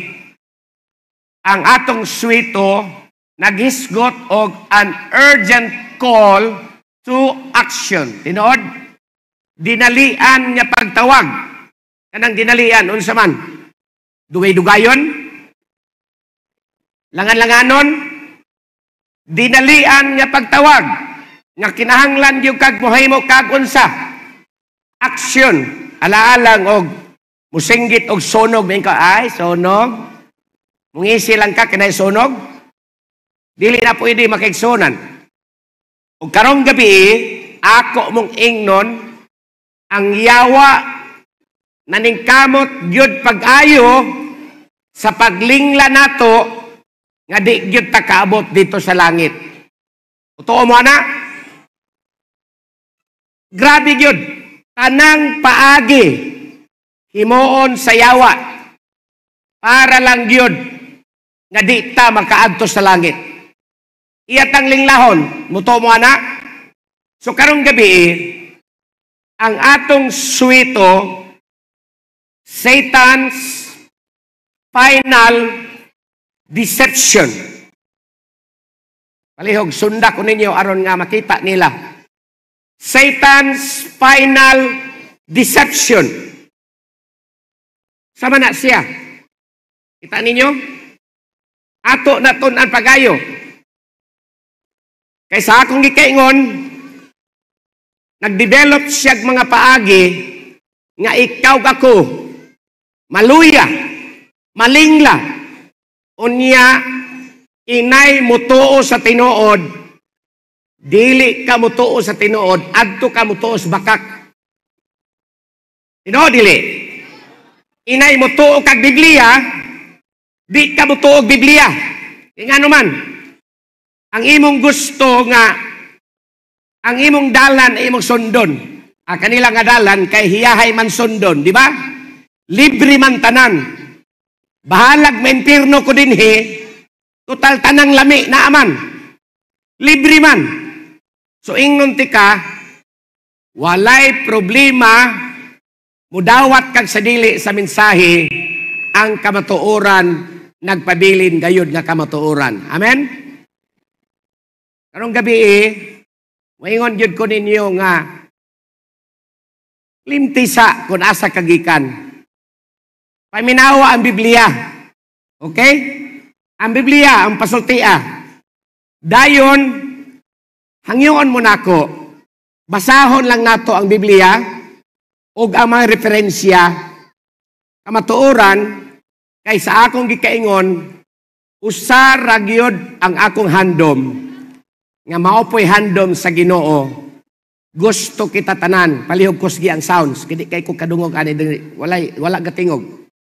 Speaker 9: ang atong suwito naghisgot og an urgent call to action. Tinood? Dinalian nga pagtawag. Kanang dinalian, unsa man? Duway-dugayon? Langan-langanon? Dinalian nga pagtawag. Nga kinahanglan yung kag mohimo kag unsa? Action. Alaalang og musinggit og sonog min ka ay sonog. Mungisi lang ka kinay sonog. Dili na pwede makigsunan. Ug karong gabi ako mong ingnon ang yawa naningkamot gyud pag-ayo sa paglingla nato nga di gyud ta kaabot dito sa langit. Totoo mo ana? Grabe gyud. Tanang paagi himuon sa yawa para lang gyud nga di ta makaadto sa langit. Iyatang linglahon, muto mo ana. So karong gabi ang atong suwito, Satan's final deception. Palihog sunda ko ninyo aron nga makita nila. Satan's final deception. Sama na siya. Kita ninyo? Ato na tunan pagayo. Kaysa akong gikaingon, nagdevelop siya mga paagi nga ikaw ako, maluya, malingla, unya, inay mutuo sa tinuod, dili ka mutuo sa tinuod, adto ka mutuo sa bakak. Tinuod, dili. Inay mutuo kag Biblia, di ka mutuo og Biblia. Nga naman, ang imong gusto nga, ang imong dalan ay imong sundon. Ang kanila nga dalan kay hiyahay man sundon, di ba? Libre man tanan. Bahalag mainpirno ko dinhi, total tanang lami na aman. Libre man. So ingnon ti ka, walay problema, mudawat kag sa dili sa mensahe, ang kamatuoran, nagpabilin gayud nga kamatuoran. Amen? Karong gabi eh, maingon yun ko ninyo nga, limtisa kung asa kagikan. Paminawa ang Biblia. Okay? Ang Biblia, ang pasultia. Dayon, hangyoon mo nako, basahon lang nato ang Biblia ug ang mga referensya, kamatuoran, kay sa akong gikaingon, usar ragyod ang akong handom, nga maopoy handom sa Ginoo, gusto kita tanan, palihog kusgi ang sounds, kidi kay ko kadungog ani walay wala gatingog.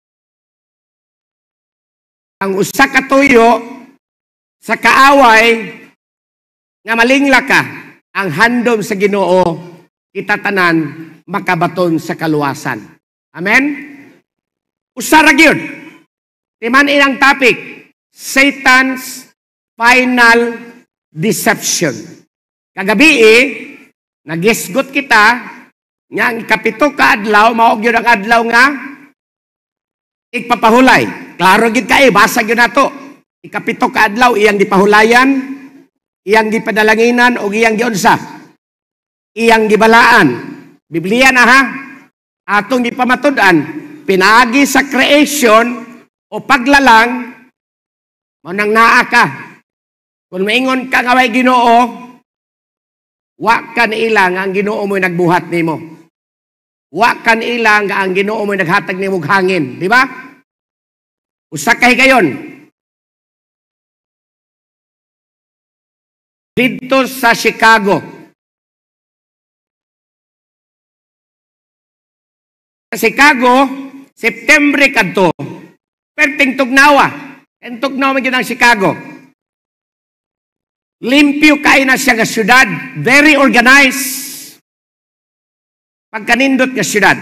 Speaker 9: Ang usa ka tuyo sa kaaway nga malingla ka, ang handom sa Ginoo kita tanan makabaton sa kaluwasan. Amen? Usara gyud. Timan ilang topic, Satan's final deception. Kagabi eh, nagisgot kita nga ang ikapito ka adlaw, mao gyud ang adlaw nga igpapahulay. Klaro gid kay basa gyud nato. Ikapito ka adlaw iyang gipahulayan, iyang gipadalanginan o iyang giunsa. Iyang gibalaan. Biblia na ha. Atong gipamatud-an, pinaagi sa creation o paglalang mo nang naa ka. Kung maingon ka nga way Ginoo, wa ka niila nga ang Ginoo mo nagbuhat nimo. Wa ka niila nga ang Ginoo mo naghatag nimo og hangin, di ba? Usa kay kayon. Dito sa Chicago. Sa Chicago, September kadto, perting tugnawa. En tugnawa man gyud ang Chicago. Limpyo kay na siya nga syudad, very organized. Pagkanindot nga syudad.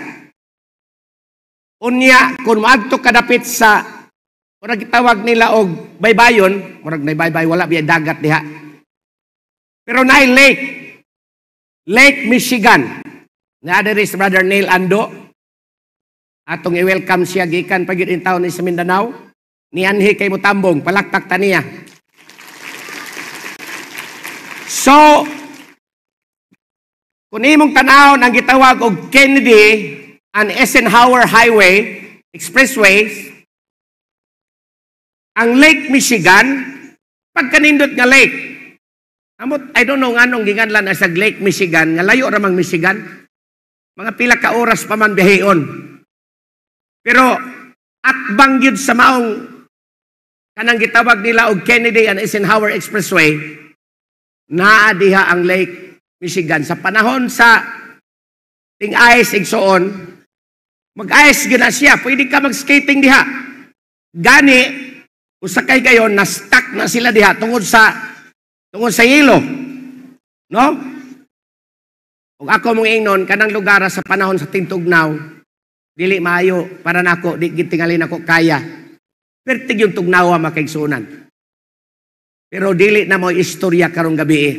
Speaker 9: Unya kun moadto kadapit sa murag gitawag nila og baybayon, murag nay baybay wala biya dagat diha. Pero naay lake. Lake Michigan. Nga diri si Brother Neil Ando. Atong i-welcome siya gikan pagid in town ni sa Mindanao. Nianhi kay Mutambong, palaktak ta niya. So, kung imong tanawon ang gitawag og Kennedy and Eisenhower Highway, Expressway, ang Lake Michigan, pagkanindot nga lake, amot, I don't know nga nung ginganlan as Lake Michigan, nga layo ramang Michigan, mga pila ka oras pa man biyaheon. Pero, at bangyod sa maong kanang gitawag nila og Kennedy and Eisenhower Expressway, naa diha ang Lake Michigan. Sa panahon sa ting-ice igsoon, mag-ice gina siya. Pwede ka mag-skating diha. Gani, usakay kayo, na-stuck na sila diha tungod sa tungod sa yelo. No? Kung ako mong ingnon, kanang lugar sa panahon sa tintugnaw, dili maayo para nako, di gitingali nako kaya. Pertig yung tugnawa makaigsunan. Pero dili na mo istorya karong gabi eh.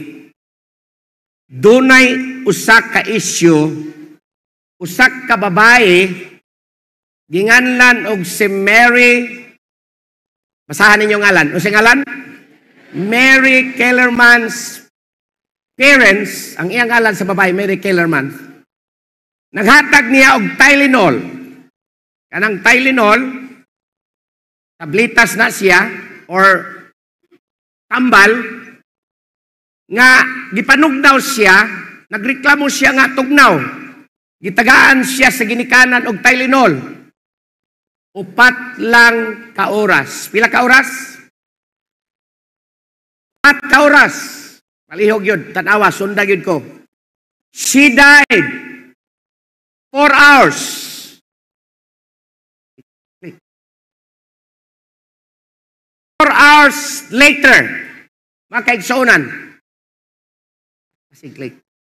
Speaker 9: Dunay usak ka issue, usak ka babae, ginganlan og si Mary, basahan ninyo ngalan, o si ngalan? Mary Kellerman's parents, ang iyang ngalan sa babae, Mary Kellerman, naghatag niya og Tylenol. Kanang Tylenol, tablitas na siya, or tambal, nga gipanugnaw siya, nagreklamo siya nga tugnaw. Gitagaan siya sa ginikanan og Tylenol. Upat lang ka oras. Pila ka oras? Upat ka oras. Palihog yun, tanawa, sunda yun ko. She died. Four hours. Four hours later, mga kaigsunan, Siglik.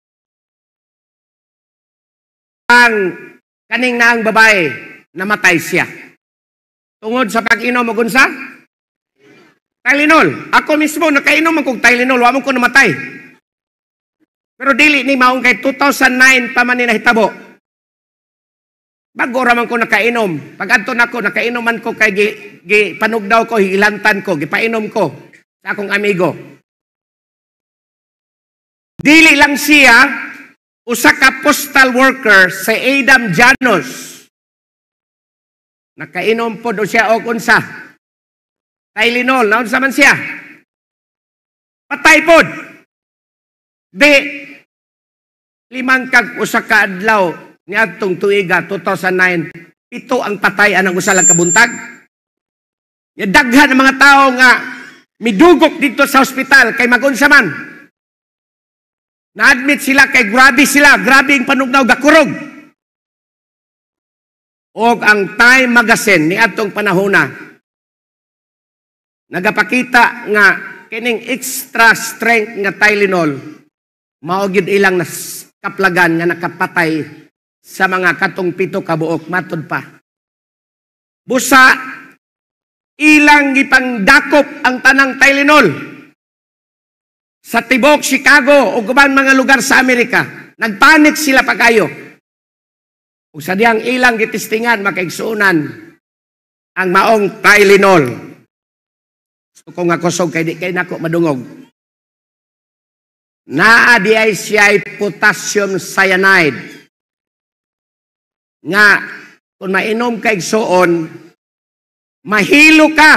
Speaker 9: Ang kaning naang babae, namatay siya. Tungod sa pag-inom og unsa? Tylenol. Ako mismo nakainom man kog Tylenol, wa mo ko namatay. Pero dili ni maong kay two thousand nine pa man ni nahitabo. Bago ra man ko nakainom. Pag adto nako nakainom man ko kay gi, gi panugdaw ko, hilantan ko, gipainom ko sa akong amigo. Dili lang siya, usa ka postal worker sa Adam Janos. Nakainom po do siya og unsa? Tylenol, naon sa man siya? Patay pod. Di limang kag usa ka adlaw niadtong tuiga two thousand nine, pito ang patay anang usa lang kabuntag. Ya daghan ang mga tawo nga midugok dito sa ospital kay magunsa man. Na-admit sila kay grabe sila, grabe ang panugnaw gakurog. Og ang Time Magazine ni atong panahona nagapakita nga kining extra strength nga Tylenol mao gyud ilang kaplagan nga nakapatay sa mga katong pito kabuok matod pa. Busa ilang gipangdakop ang tanang Tylenol sa tibok Chicago o guban mga lugar sa Amerika. Nagpanik sila pagayo. Ug sa diyang ilang gitistingan makaigsuunan ang maong Tylenol. So kung nga kusog kay di kay nako madungog. Naa di ay siya'y potassium cyanide. Nga, kung mainom kay suon, mahilo ka.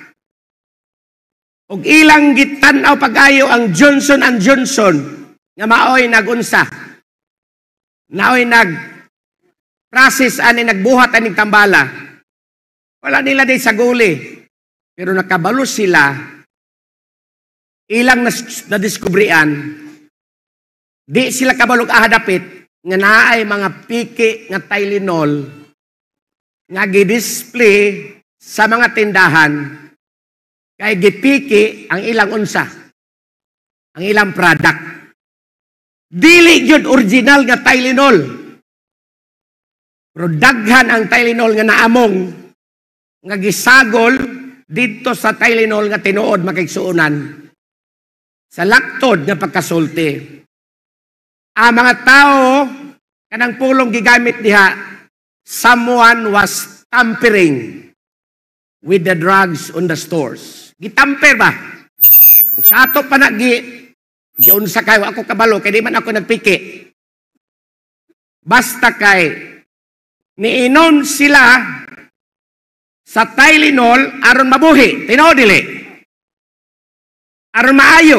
Speaker 9: Og ilang gitanaw pag-ayo ang Johnson and Johnson nga maoy nagunsa. Naoy nag-process ani nagbuhat ani tambala. Wala nila di sa guli. Pero nakabalo sila ilang nadiskubrian, di sila kabalog ahadapit nga naay mga piki nga Tylenol nga gi-display sa mga tindahan kay gipiki ang ilang unsa, ang ilang product. Dili gyud original nga Tylenol. Pero daghan ang Tylenol nga naamong nga gisagol dito sa Tylenol nga tinuod makaigsuunan sa laktod nga pagkasulti. Ang mga tao kanang pulong gigamit diha, someone was tampering with the drugs on the stores. Gitamper ba? Sa ato pa na gi giunsa kayo ako kabalo kay di man ako nagpiki. Basta kay niinom sila sa Tylenol aron mabuhi, tinuod dili. Aron maayo.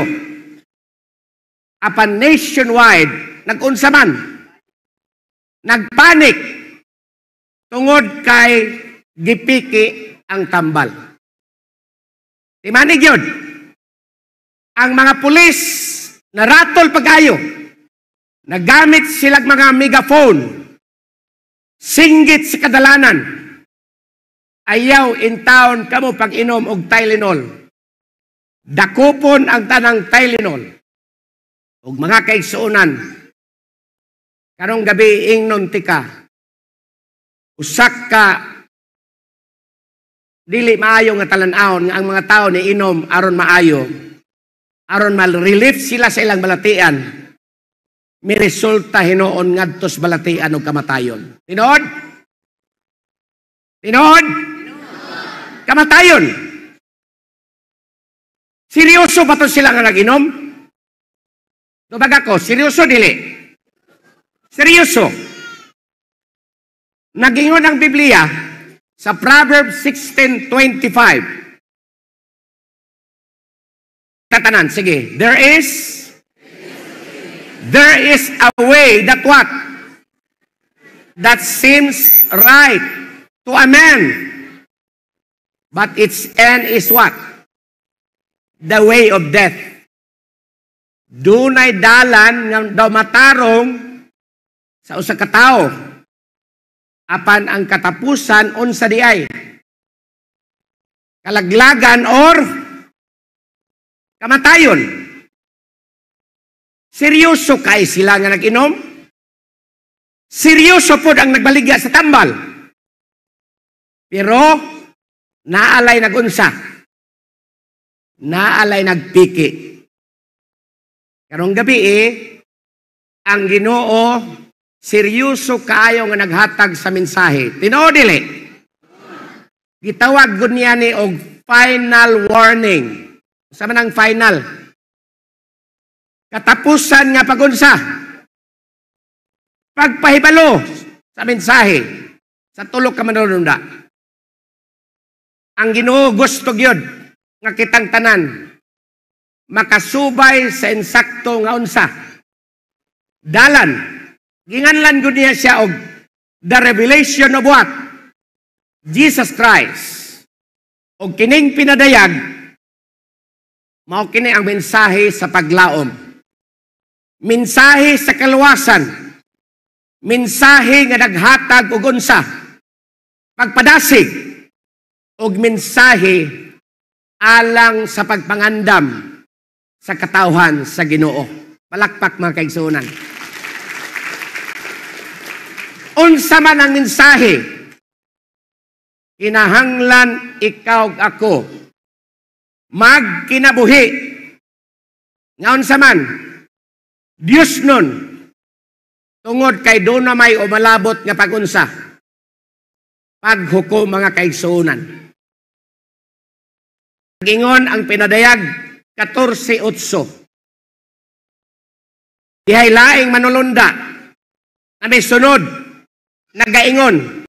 Speaker 9: Apan nationwide, nag-unsa man, nagpanik, tungod kay gipiki ang tambal. Timanig yun. Ang mga pulis, naratol pag-ayo, nagamit silang mga megaphone, singgit sa kadalanan, ayaw in town kamo pag-inom og Tylenol. Dakupon ang tanang Tylenol. Ug mga kaigsuunan, karong gabi ingnon tika, usak ka, dili maayo nga talan-aon nga ang mga tao ni inom aron maayo, aron mal-relief sila sa ilang balatian, may resulta hinoon ngadtos balatian og kamatayon. Tinood? Tinood? Kamatayon. Seryoso ba to sila nga nag-inom? Tubag ako, seryoso dili? Seryoso. Nagingon ang Biblia sa Proverbs sixteen twenty-five. Tatanan, sige. There is there is a way that what? That seems right to a man. But its end is what? The way of death. Dunay dalan nga daw matarong sa usa ka tawo. Apan ang katapusan unsa diay? Kalaglagan or kamatayon. Seryoso kay sila nga nag-inom? Seryoso pod ang nagbaligya sa tambal. Pero naalay nagunsa. Naalay nagpiki. Karong gabi eh, ang Ginoo seryoso kaayo nga naghatag sa mensahe. Tinuod dili? Gitawag gud niya ni og final warning. Sa man ang final? Katapusan nga pagunsa. Pagpahibalo sa mensahe sa tulo ka manununda. Ang Ginoo gusto gyud nga kitang tanan makasubay sa insakto nga unsa. Dalan. Ginganlan gud niya siya og the revelation of what? Jesus Christ. Og kining pinadayag, mao kini ang mensahe sa paglaom. Mensahe sa kaluwasan. Mensahe nga naghatag og unsa? Pagpadasig. Og mensahe alang sa pagpangandam sa katawhan sa Ginoo. Palakpak mga kaigsuonan. unsa man ang mensahe, kinahanglan ikaw ug ako magkinabuhi nga unsa man Dios nun tungod kay doon na may o malabot nga pagunsa paghukom mga kaigsuonan. Gingon ang pinadayag fourteen eight. Dihay laing manulunda na may sunod nagaingon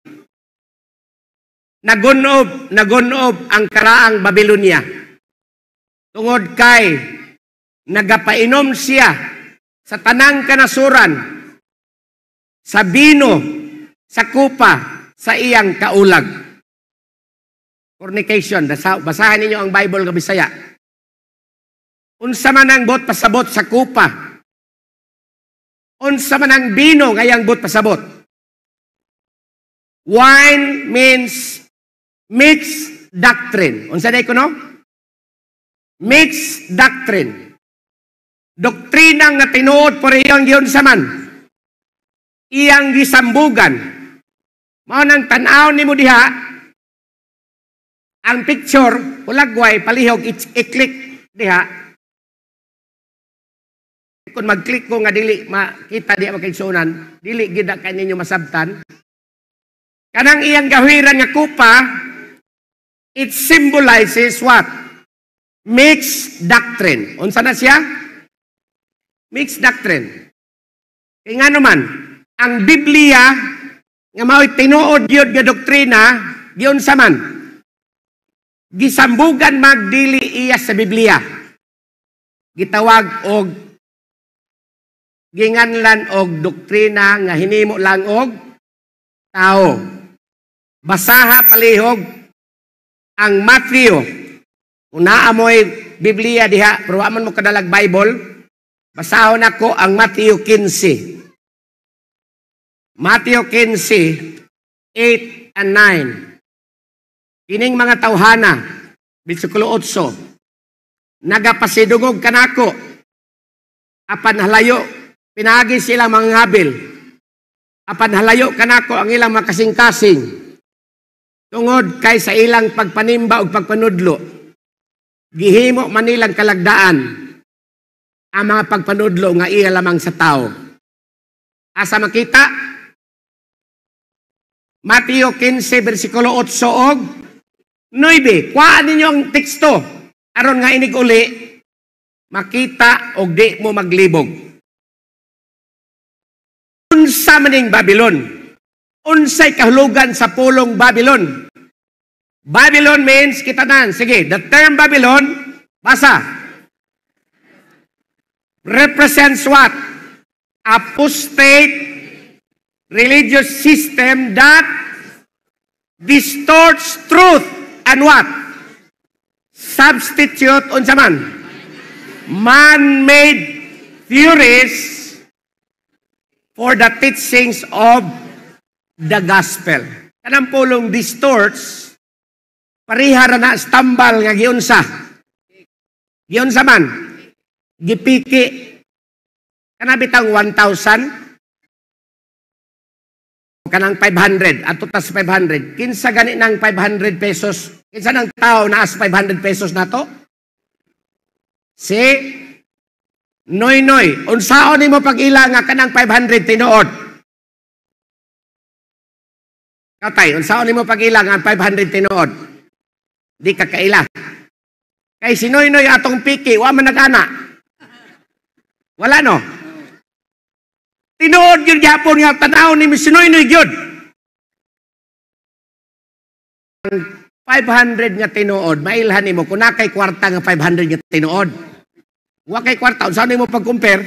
Speaker 9: nagunob nagunob ang karaang Babylonia tungod kay nagapainom siya sa tanang kanasuran sa bino sa kupa sa iyang kaulag. Fornication. Basahin ninyo ang Bible nga Bisaya. Unsa man ang bot pasabot sa kupa. Unsa man ang bino ngayang bot pasabot. Wine means mixed doctrine. Unsa day ko no? Mixed doctrine. Doktrina nga tinuod por iyang giyon sa man. Iyang gisambugan. Mao nang tan-aw nimo diha ang picture ulagway palihog i-click diha. Kung mag-click ko nga dili makita diha makigsuonan, dili gid ka ninyo masabtan. Kanang iyang gawiran nga kupa, it symbolizes what? Mixed doctrine. Unsa na siya? Mixed doctrine. Kaya nga naman, ang Biblia, nga mao'y tinuod yun nga doktrina, giyon sa man, gisambugan magdili iya sa Biblia. Gitawag og, ginganlan og doktrina nga hinimo lang og tao. Basaha palihog ang Matthew. Una amoy Biblia diha, pero aman mo kadalag Bible, basahon ako ang Matthew fifteen. Matthew fifteen, eight and nine. Kining mga tawhana, bersikulo eight, nagapasidungog kanako, apan halayo, pinagi sila mga habil, apan halayo kanako ang ilang makasing-kasing, tungod kay sa ilang pagpanimba o pagpanudlo, gihimo man nilang kalagdaan, ang mga pagpanudlo nga iya lamang sa tao. Asa makita? Matthew fifteen, versikulo eight og nine. Kuhaan ninyo ang teksto. Aron nga inig uli, makita og di mo maglibog. Unsa maning Babylon? Unsay kahulugan sa pulong Babylon? Babylon means, kita nan, sige, the term Babylon, basa, represents what? Apostate religious system that distorts truth and what? Substitute unsa man? Man-made theories for the teachings of the gospel. Kanang pulong distorts, parihara na stambal nga giunsa. Giunsa man? Gipiki. Kanabitang one thousand? Kanang five hundred, ato tas five hundred. Kinsa gani ng five hundred pesos? Kinsa ng tao na as five hundred pesos na to? Si Noy Noy, unsaon nimo pag-ila nga kanang five hundred tinuod? Katay, unsaon nimo pag-ila nga five hundred tinuod? Di ka kaila. Kay si Noy Noy atong piki, wa man nag-ana. Wala no? Tinuod yun yapon nga tanaw ni si Noy Noy yun. Ang five hundred nga tinuod, mailhan nimo kung nakay kwarta nga five hundred nga tinuod. Wa kay kwarta, saan mo pag-compare?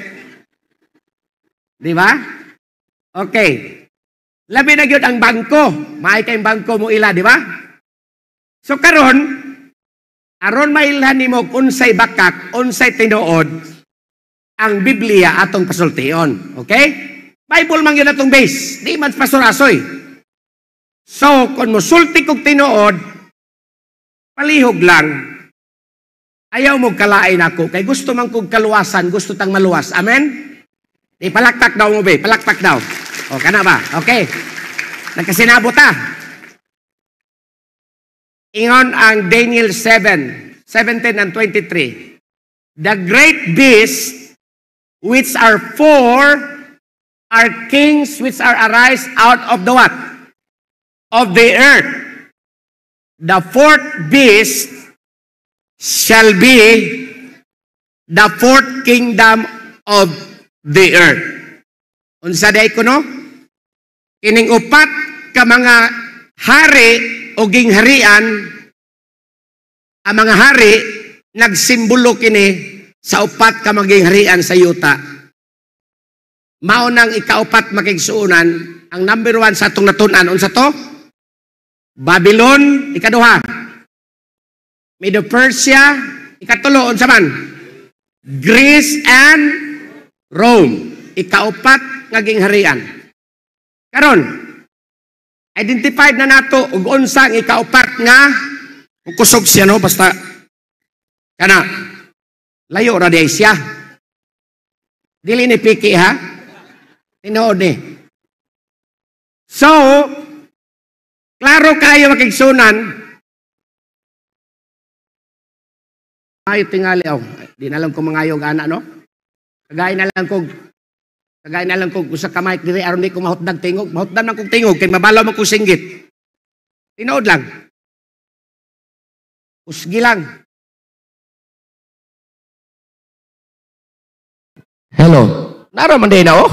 Speaker 9: Di ba? Okay. Labi na yun ang bangko. Maay kayong bangko mo ila, di ba? So karon, aron mailhan nimo unsay bakak, unsay tinuod, ang Biblia atong pasultion. Okay? Bible man yun atong base. Di man pasurasoy. So, kung musulti kong tinuod, palihog lang, ayaw mo kalain ako. Kay gusto man kong kaluwasan, gusto tang maluwas. Amen? Di, palaktak daw mo, be. Palaktak daw. O, kana ba? Okay. Nagkasinabot ta. Ingon ang Daniel seven, seventeen and twenty-three. The great beasts which are four are kings which are arise out of the what? Of the earth. The fourth beast shall be the fourth kingdom of the earth. Unsa day ko no? Kining upat ka mga hari o gingharian, ang mga hari nagsimbolo kini sa upat ka mga gingharian sa yuta. Mao nang ikaupat makigsuunan, ang number one sa atong natun-an, unsa to? Babylon, ikaduha. Medo-Persia, ikatulo, unsa man? Greece and Rome, ikaupat nga gingharian. Karon, identified na nato ug unsang ikaupat nga kusog siya no basta kana layo ra di siya. Dili ni piki ha. Tinuod ni. So, klaro kayo makigsunan. Ay tingali aw. Di na lang ko mangayog ana no. Kagay na lang ko Kagaya na lang kung usa ka mic diri aron di ko mahutdag tingog, mahutdan man kog tingog kay mabalaw man ko singgit. Tinuod lang. Usgi lang. Hello. Naro man day na oh.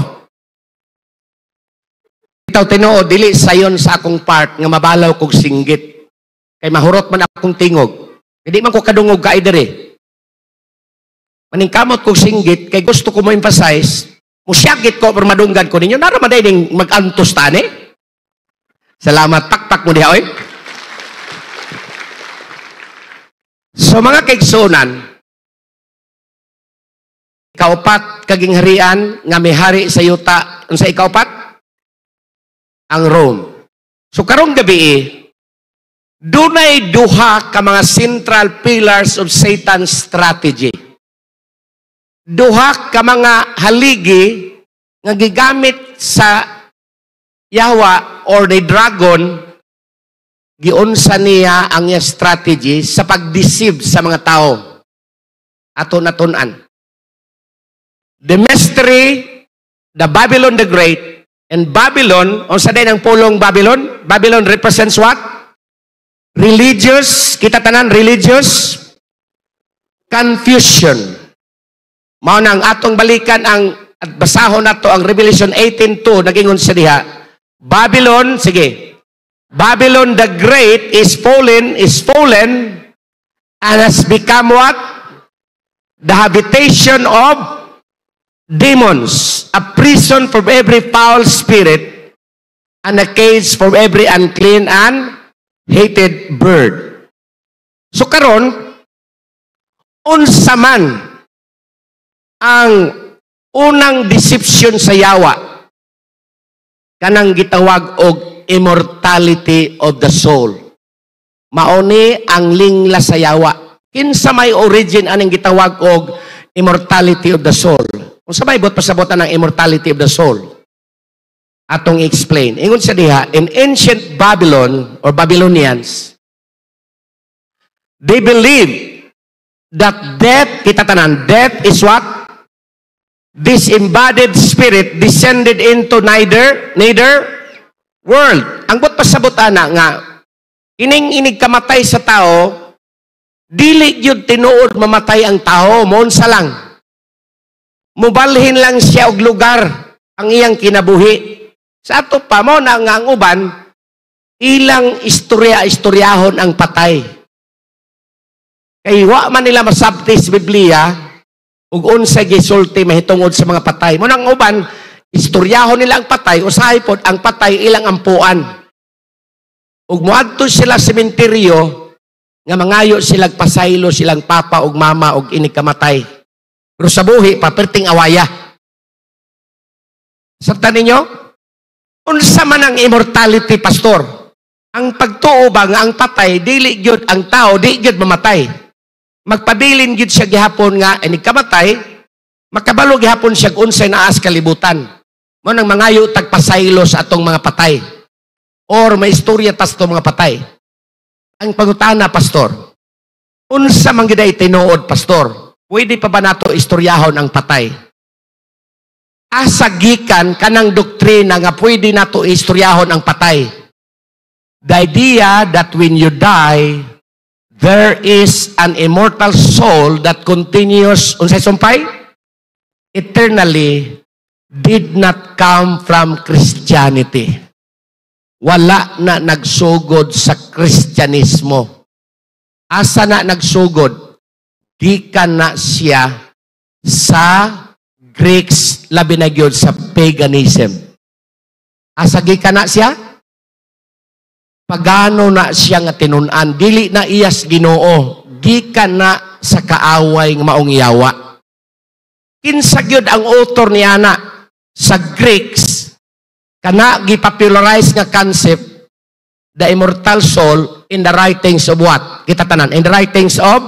Speaker 9: Itaw tinuod dili sayon sa akong part nga mabalaw kog singgit. Kay mahurot man akong tingog. Hindi man ko kadungog kay diri. Maningkamot kog singgit kay gusto ko mo emphasize. Musyagit ko, pero madunggan ko ninyo. Nara maday ning mag-antos tani. Salamat, taktak mo diha, oy. So, mga kaigsunan, ikaupat kaging harian, nga may hari sa yuta, unsa ikaupat? Ang Rome. So, karong gabi, dunay duha ka mga central pillars of Satan's strategy. Duha ka mga haligi nga gigamit sa yawa or the dragon, giunsa niya ang iya strategy sa pag-deceive sa mga tao. Ato natun-an. The mystery, the Babylon the Great, and Babylon, o sa day ng pulong Babylon, Babylon represents what? Religious, kita tanan, religious confusion. Mao nang atong balikan ang at basahon nato ang Revelation eighteen two nagingon siya diha. Babylon, sige. Babylon the Great is fallen, is fallen and has become what? The habitation of demons, a prison for every foul spirit and a cage for every unclean and hated bird. So karon unsa man ang unang deception sa yawa kanang gitawag og immortality of the soul. Mauni ang lingla sa yawa. Kinsa may origin aning gitawag og immortality of the soul? Unsa may bot pasabotan ng immortality of the soul? Atong explain. Ingon sa diha, in ancient Babylon or Babylonians, they believe that death, kita tanan, death is what? This embodied spirit descended into neither neither world. Ang bot pasabot ana nga ining inig kamatay sa tao, dili gyud tinuod mamatay ang tao, moon sa lang. Mubalhin lang siya og lugar ang iyang kinabuhi. Sa ato pa mo na nga ang uban ilang istorya-istoryahon ang patay. Kay wa man nila masabti sa Biblia ug unsay gisulti mahitungod sa mga patay. Mo nang uban, istoryahon nila ang patay, usahay pod ang patay ilang ampuan. Ug moadto sila sa sementeryo nga mangayo silang pasaylo silang papa ug mama ug ini kamatay. Pero sa buhi paperting awaya. Sakta ninyo? Unsa man ang immortality, pastor? Ang pagtuo ba nga ang patay dili gyud ang tao di gyud mamatay. Magpabilin gyud siya gihapon nga inig kamatay, makabalo gihapon siya unsay naas kalibutan. mo nang mangayo tagpasaylo sa atong mga patay. Or may istorya tas itong mga patay. Ang pangutana, pastor, unsa man gyud ay tinuod, pastor? Pwede pa ba nato istoryahon ang patay? Asa gikan kanang doktrina nga pwede nato istoryahon ang patay? The idea that when you die, there is an immortal soul that continues, unsay sumpay? Eternally, did not come from Christianity. Wala na nagsugod sa Kristyanismo. Asa na nagsugod? Gikan na siya sa Greeks, labi na gyud sa paganism. Asa gikan na siya? Pagano na siya nga tinunan, dili na iyas Ginoo, gikan na sa kaaway nga maong yawa. Kinsa gyud ang author niya na sa Greeks, kana gipopularize nga concept, the immortal soul in the writings of what? Kita tanan, in the writings of?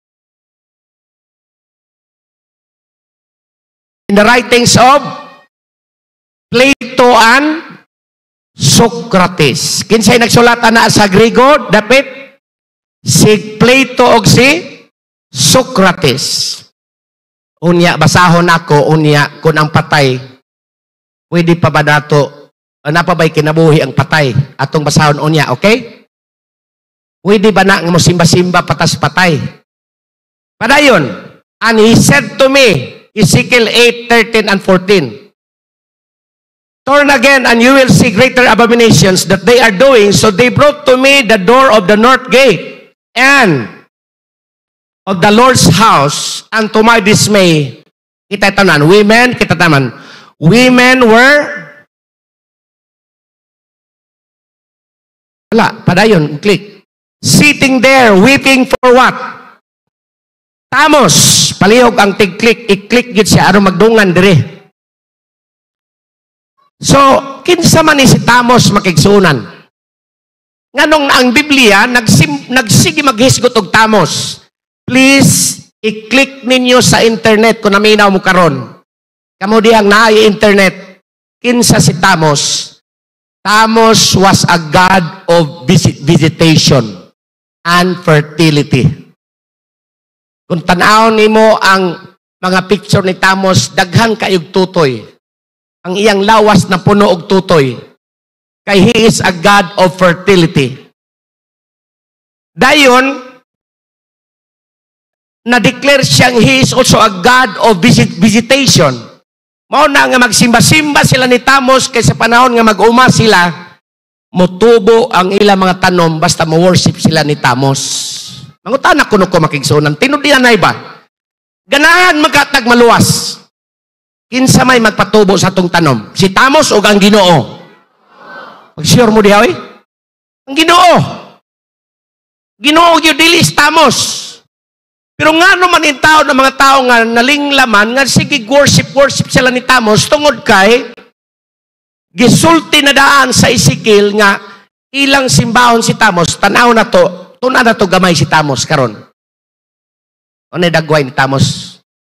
Speaker 9: In the writings of Plato and Socrates. Kinsay nagsulat na sa Griego? Dapat si Plato o si Socrates. Unya, basahon ako, unya, kung ang patay, pwede pa ba nato, ano pa ba'y kinabuhi ang patay? Atong basahon unya, okay? Pwede ba na mo simba-simba patas patay? Padayon, and he said to me, Ezekiel eight, thirteen and fourteen, turn again and you will see greater abominations that they are doing. So they brought to me the door of the north gate and of the Lord's house, and to my dismay, kita tanan, women, kita tanan, women were, wala, padayon, click, sitting there, weeping for what? Tamos, palihog ang tig-click, i-click gid siya, aron magdungan dire. So, kinsa man ni si Tamos makigsunan? Nganong ang Biblia, nagsim, nagsige maghisgot og Tamos. Please, i-click ninyo sa internet kung naminaw mo karon. Kamo dihang naay internet, kinsa si Tamos? Tamos was a god of visit, visitation and fertility. Kung tanaw nimo ang mga picture ni Tamos, daghan kayog tutoy. Ang iyang lawas na puno og tutoy. Kay he is a god of fertility. Dayon, na-declare siyang he is also a god of visit, visitation. Mao na nga magsimba-simba sila ni Tamos kay sa panahon nga mag-uma sila, mutubo ang ilang mga tanom basta mo-worship sila ni Tamos. Mangutana kuno ko makigsunan. Tinudian na iba. Ganahan magkatag maluwas. Kinsa may magpatubo sa atong tanom? Si Tamos o ang Ginoo? Pag-sure mo diha, oy? Ang Ginoo. Ginoo gyud dili si Tamos. Pero nga naman yung tao ng mga tao nga nalinglaman, nga sige worship, worship sila ni Tamos, tungod kay, gisulti na daan sa Ezekiel nga ilang simbahon si Tamos, tanaw na to, tuna na to gamay si Tamos karon. Ano dagway ni Tamos?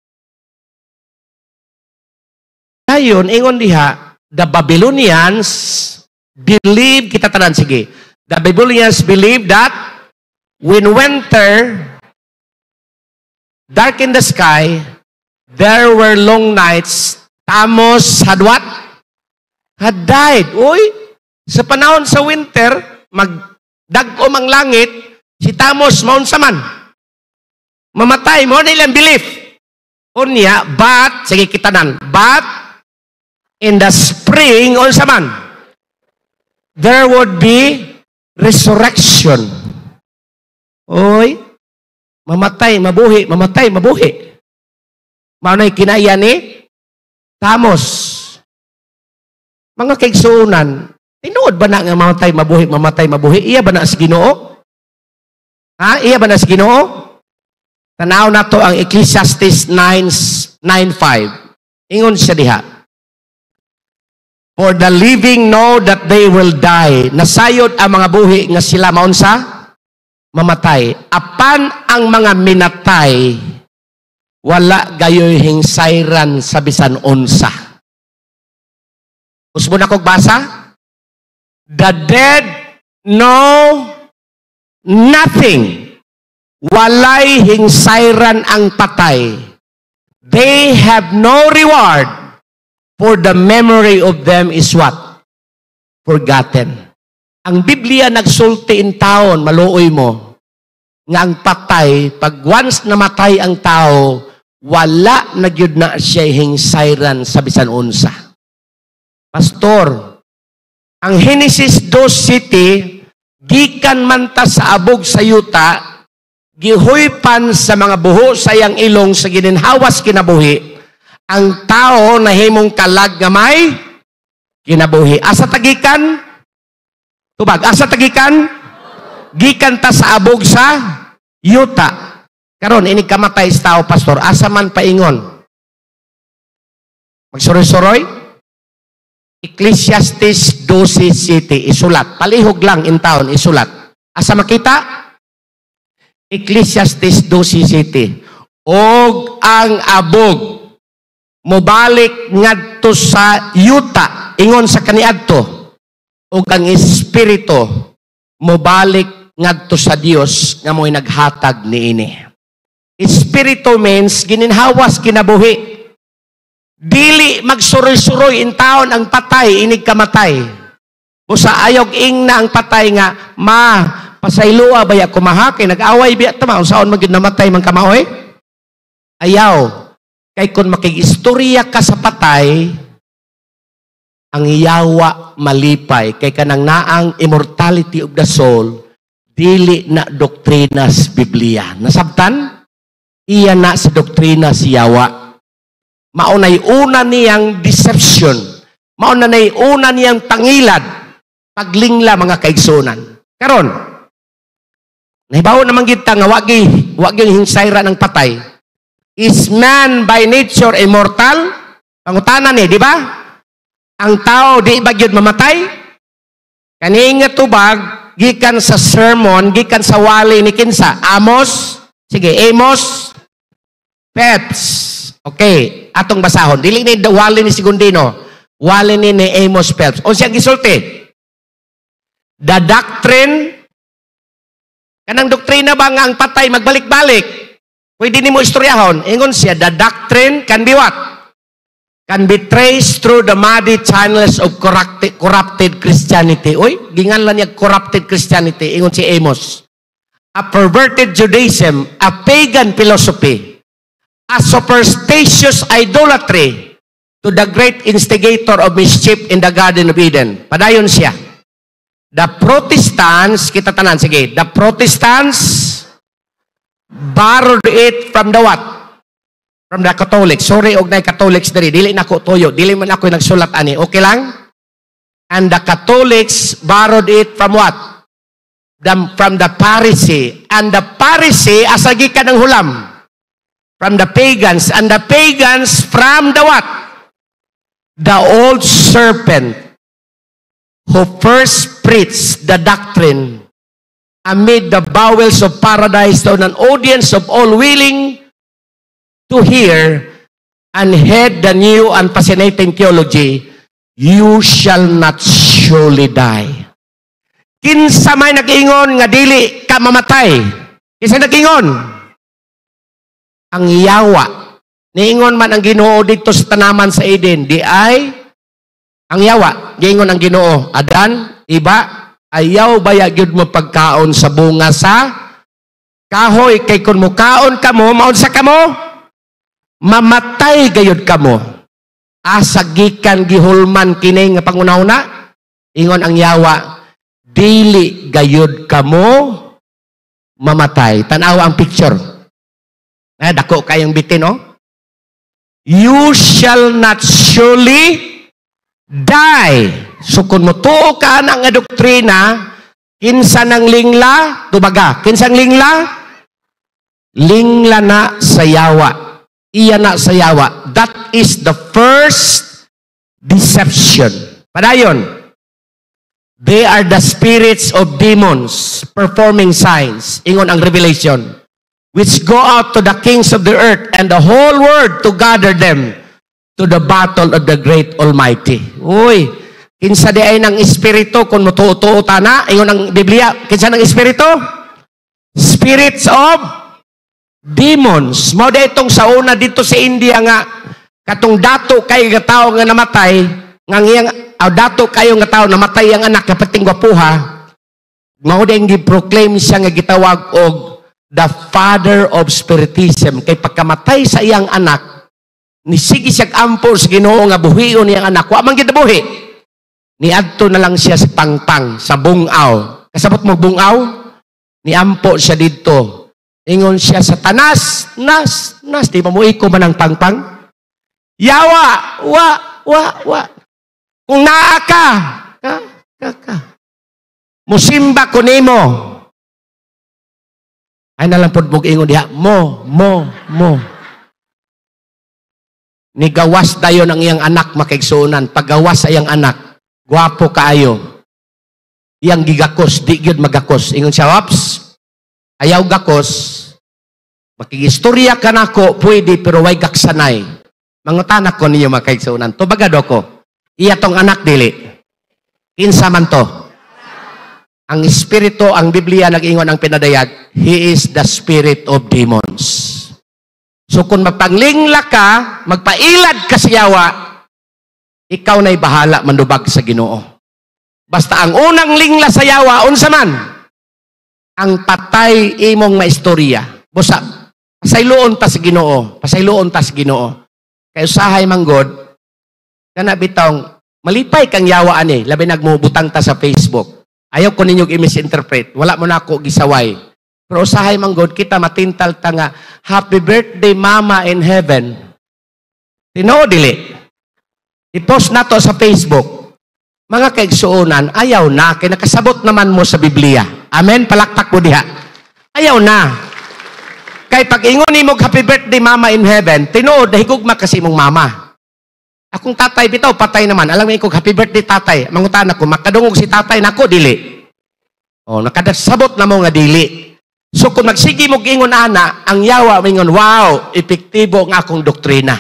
Speaker 9: Dayon, ingon diha, the Babylonians believe, kita tanan, sige, the Babylonians believe that when winter dark in the sky, there were long nights. Tamos had what? Had died. Uy, sa panahon sa winter, magdagom ang langit, si Tamos maunsa man. Mamatay mo, nilang belief. Unya, but, sige kita nan, but, in the spring, unsa man, there would be resurrection. Uy, mamatay, mabuhi, mamatay, mabuhi. Maunay kinaya ni Tamos. Mga kaigsuunan, tinuod ba na nga mamatay, mabuhi, mamatay, mabuhi? Iya ba na si Ginoo? Ha? Iya ba na si Ginoo? Tanaw na to ang Ecclesiastes nine five. Ingon siya diha. For the living know that they will die. Nasayod ang mga buhi nga sila maunsa? Mamatay. Apan ang mga minatay, wala gayoy hingsayran sa bisan unsa. Usbo na kog basa? The dead know nothing. Walay hingsayran ang patay. They have no reward, for the memory of them is what? Forgotten. Ang Biblia nagsulti in taon, maluoy mo, nga ang patay, pag once namatay ang tao, wala na gyud na siya hingsayran sa bisan unsa. Pastor, ang Genesis two city, gikan man ta sa abog sa yuta, gihuypan sa mga buho sa iyang ilong sa gininhawas kinabuhi, ang tao na himong kalag nga may kinabuhi. Asa tagikan? Tubag, asa tagikan? Gikan ta sa abog sa yuta. Karon ini kamatay sa tao, pastor, asa man paingon? Magsuroy-suroy? Ecclesiastes two city, isulat. Palihog lang in town, isulat. Asa makita? Ecclesiastes two city. Og ang abog mobalik ngadto sa yuta, ingon sa kaniadto. Og ang espiritu mobalik ngadto sa Dios nga mo'y naghatag niini. Espiritu means gininhawas kinabuhi. Dili magsuroy-suroy in taon ang patay, inig kamatay. Busa ayog ing na ang patay nga, ma, pasaylua baya kumahakay, nag-away biya tama, usaon magid namatay man kamaoy? Ayaw. Kay kung makig-istorya ka sa patay, ang iyawa malipay. Kay kanang naang immortality of the soul, dili na doktrinas Biblia. Nasabtan? Iya na sa doktrinas yawa. Maunay una niyang deception. Maunay una niyang tangilad. Paglingla mga kaigsunan. Karon, nahibaw naman kita nga wagi, wagi hinsayra ng patay. Is man by nature immortal? Pangutanan eh, di ba? Ang tao di ba yun mamatay? Kani nga tubag, gikan sa sermon, gikan sa wali ni Kinsa. Amos, sige, Amos, Peps. Okay, atong basahon. Dili ni wali ni Sigundino. Wali ni ni Amos Peps. O siya gisulti? The doctrine, kanang doktrina ba nga ang patay magbalik-balik? Pwede ni mo istoryahon. Ingon siya, the doctrine can be what? Can be traced through the muddy channels of corrupted, corrupted Christianity. Uy, ginganlan niya corrupted Christianity. Ingon si Amos. A perverted Judaism, a pagan philosophy, a superstitious idolatry to the great instigator of mischief in the Garden of Eden. Padayon siya. The Protestants, kita tanan, sige, the Protestants borrowed it from the what? From the Catholics. Sorry, og na Catholics diri. Dili na ko toyo. Dili man ako nagsulat ani. Okay lang? And the Catholics borrowed it from what? The, from the Pharisee. And the Pharisee, asagi ka ng hulam. From the pagans. And the pagans from the what? The old serpent who first preached the doctrine amid the bowels of paradise to an audience of all willing to hear and heard the new and fascinating theology, you shall not surely die. Kinsa may nag-ingon nga dili ka mamatay? Kinsa nag-ingon? Ang yawa. Niingon man ang Ginoo dito sa tanaman sa Eden, di ay ang yawa. Giingon ang Ginoo, Adan, iba, ayaw baya gyud mo pagkaon sa bunga sa kahoy, kay kun mo kaon ka mo, maunsa ka mo? Mamatay gayud ka mo. Asagikan gihulman kini nga pangunahuna, ingon ang yawa, dili gayud ka mo mamatay. Tanawa ang picture. Eh, dako kayong bitin, no? You shall not surely die. So kung mutuo ka na nga doktrina, kinsa nang lingla, tubaga, kinsa nang lingla? Lingla na sa yawa. Iya na sa yawa. That is the first deception. Padayon, they are the spirits of demons performing signs. Ingon ang Revelation. Which go out to the kings of the earth and the whole world to gather them to the battle of the great Almighty. Uy, Kinsa di ay ng espiritu kung mutuo-tuo tana, ingon ang Biblia, kinsa ng espiritu? Spirits of demons. Mao da itong sa una dito sa India nga katong dato kay nga tao nga namatay, nga ngiyang aw dato kayo nga tao namatay ang anak kapating gwapuha. Mao da yung gi-proclaim siya nga gitawag og the father of spiritism. Kay pagkamatay sa iyang anak, nisigi siya ampo sa Ginoo nga buhion niyang anak. Wa man gid buhi. Niadto na lang siya sa pangpang, sa bungaw. Kasabot mo bungaw? Niampo siya dito. Ingon siya sa tanas, nas, nas. Di ba mo iko man ang pangpang? Yawa, wa, wa, wa. Kung naa ka, ka, ka, ka. Musimba ko nimo. Ay nalang po mong ingon diha, mo, mo, mo. Nigawas dayon ang iyang anak makaigsuunan. Paggawas sa iyang anak, gwapo kaayo. Iyang gigakos, di gyud magakos. Ingon siya, ops, ayaw gakos. Makigistorya ka nako, pwede, pero way gaksanay. Mangutan ako ninyo makaigsuunan. Tubagado ko. Iya tong anak dili. Kinsa man to? Ang espiritu, ang Biblia nag-ingon ang pinadayag, he is the spirit of demons. So kung mapanglingla ka, magpailad ka sa yawa, ikaw na'y bahala mandubag sa Ginoo. Basta ang unang lingla sa yawa, unsa man, ang patay imong maistorya. Busa, pasayloon ta sa Ginoo, pasayloon ta sa Ginoo. Kaya usahay manggod, kana bitong, malipay kang yawa ani, labi nagmubutang ta sa Facebook. Ayaw ko ninyong i-misinterpret. Wala mo na ako gisaway. Pero usahay manggod, kita matintal ta nga, happy birthday mama in heaven. Tinoo dili. I-post na to sa Facebook. Mga kaigsuunan, ayaw na. Kaya nakasabot naman mo sa Biblia. Amen? Palakpak mo diha. Ayaw na. Kaya pag ingon mo happy birthday mama in heaven, tinuod, dahigugma kasi mong mama. Akong tatay bitaw, patay naman. Alam mo ikong happy birthday tatay. Mangutan ako, makadungog si tatay nako dili. O, nakadasabot na mo nga dili. So kung magsigi mo ingon ana, ang yawa mo ingon, wow, epektibo ng akong doktrina.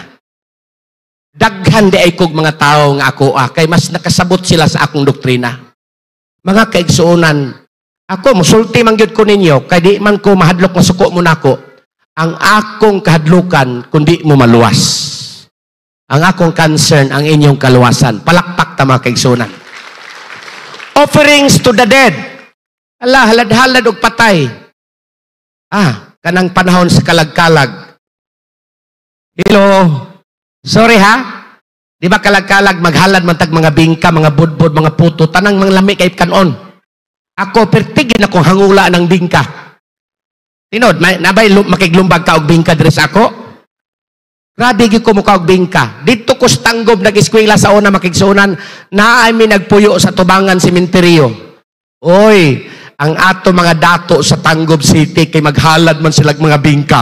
Speaker 9: Daghan di ay kog mga tao nga ako ah, kay mas nakasabot sila sa akong doktrina. Mga kaigsuunan, ako, musulti man gyud ko ninyo, kay di man ko mahadlok nga suko mo nako. Ang akong kahadlukan, kundi mo maluwas. Ang akong concern, ang inyong kaluwasan. Palakpak ta mga kaigsuunan. Offerings to the dead. Ala, halad-halad og patay. Ah, kanang panahon sa kalag-kalag. Hello. Sorry ha? Di ba kalag-kalag, maghalad man tag mga bingka, mga budbud, mga puto, tanang mga lami kay kanon. Ako, pertigin akong hangula ng bingka. Tinod, may, nabay makiglumbag ka og bingka dress ako? Grabe gi ko mukha og bingka. Dito ko stanggob nag-eskwela sa una makigsuunan, na ay mi nagpuyo sa tubangan sementeryo. Oy, ang ato mga dato sa Tanggob City kay maghalad man sila mga bingka.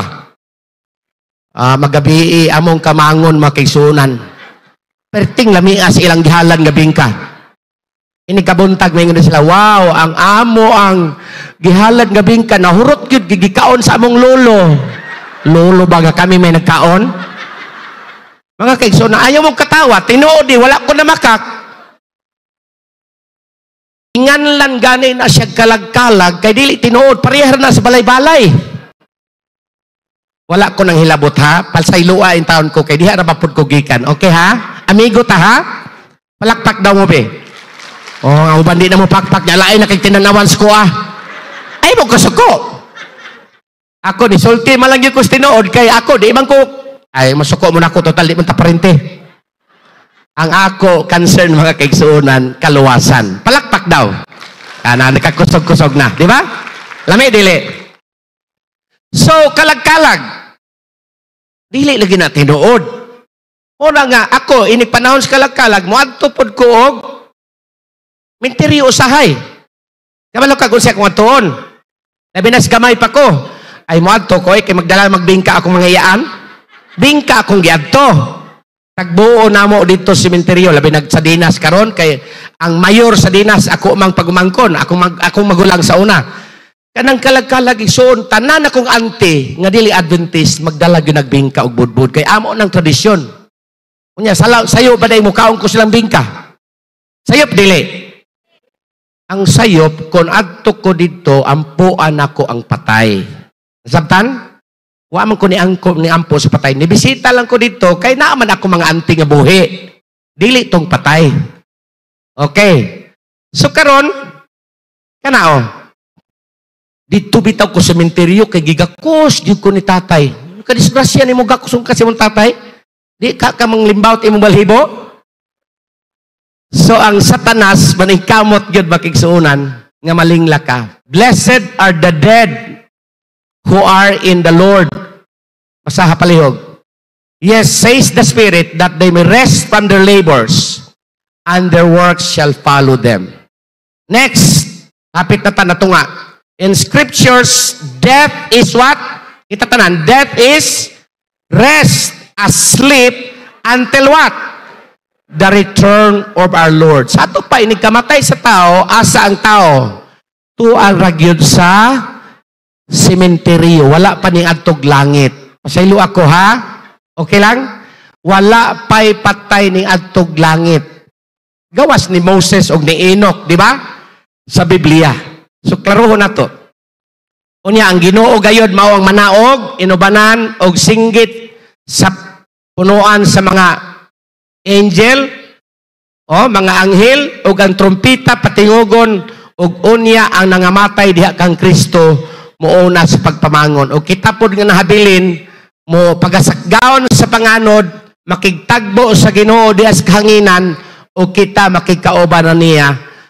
Speaker 9: Ah, magabi among kamangon makigsuunan. Perting lamia sa ilang gihalad nga bingka. Ini kabuntag may sila, wow, ang amo ang gihalad nga bingka, nahurot gyud gigikaon sa among lolo. Lolo baga kami may nagkaon? Mga kaigsuunan, ayaw mong katawa, tinuod di, wala ko na makak. Ingan lang gani na siya kalag-kalag, kay dili tinuod, parihar na sa balay-balay. Wala ko nang hilabot ha, palsaylua in taon ko, kay diha na mapud ko gikan. Okay ha? Amigo ta ha? Palakpak daw mo be. O, oh, ang uban di na mo pakpak, nyalain na kay tinanawan ko ah. Ay mo kasuko. Ako ni sulti malagi ko tinuod, kay ako di man ko ay, masuko mo na ako, total, di man taparente. Ang ako, concern mga kaigsuunan, kaluwasan. Palakpak daw. Ana, nakakusog-kusog na. Di ba? Lami, dili. So, kalag-kalag. Dili lagi na tinuod. Una nga, ako, inipanahon sa kalag-kalag, muadtupod ko og minteryo usahay. Kamalo ka kung siya kung atuon. Nabinas gamay pa ko. Ay, muadto ko, eh, kay magdala magbingka akong mga iyaan. Bingka akong giadto. Tagbuo na mo dito sa sementeryo, labi nag sa dinas karon kay ang mayor sa dinas ako mang pagumangkon, ako mag akong magulang sa una. Kanang kalag-kalag igsoon tanan akong auntie nga dili Adventist magdala gyud nagbingka og budbud kay amo nang tradisyon. Unya sala sayo baday mo kaon ko silang bingka. Sayop dili. Ang sayop, kung adto ko dito, ampuan ako ang patay. Sabtan? Wa man ko ni angko ni ampo sa patay. Nibisita lang ko dito, kay naaman ako mga anting nga buhi. Dili tong patay. Okay. So karon, kanao, dito bitaw ko sa sementeryo, kay gigakos, di ko ni tatay. Kadisgrasya ni mo gakos kasi mong tatay. Di ka ka manglimbawt imong balhibo. So ang Satanas, maningkamot yun makigsuunan, nga malingla ka. Blessed are the dead who are in the Lord. Masaha palihog. Yes, says the Spirit, that they may rest from their labors, and their works shall follow them. Next, hapit na ta nga. In scriptures, death is what? Kita tanan, death is rest, asleep, until what? The return of our Lord. Sa ato pa, inigkamatay sa tao, asa ang tao? Tuang ragyod sa sementeryo. Wala pa ning adtog langit. Pasaylo ako ha? Okay lang? Wala pa'y patay ning adtog langit. Gawas ni Moses o ni Enoch, di ba? Sa Biblia. So, klaroho na to. Unya, ang Ginoo gayod mao ang manaog, inubanan, og singgit sa punuan sa mga angel, o mga anghel, og ang trompita patingogon, og unya ang nangamatay diha kang Kristo, muuna sa pagpamangon. O kita po nga nahabilin, mo pagasakgaon sa panganod, makigtagbo sa Ginoo diha sa kahanginan, o kita makigkaoban na niya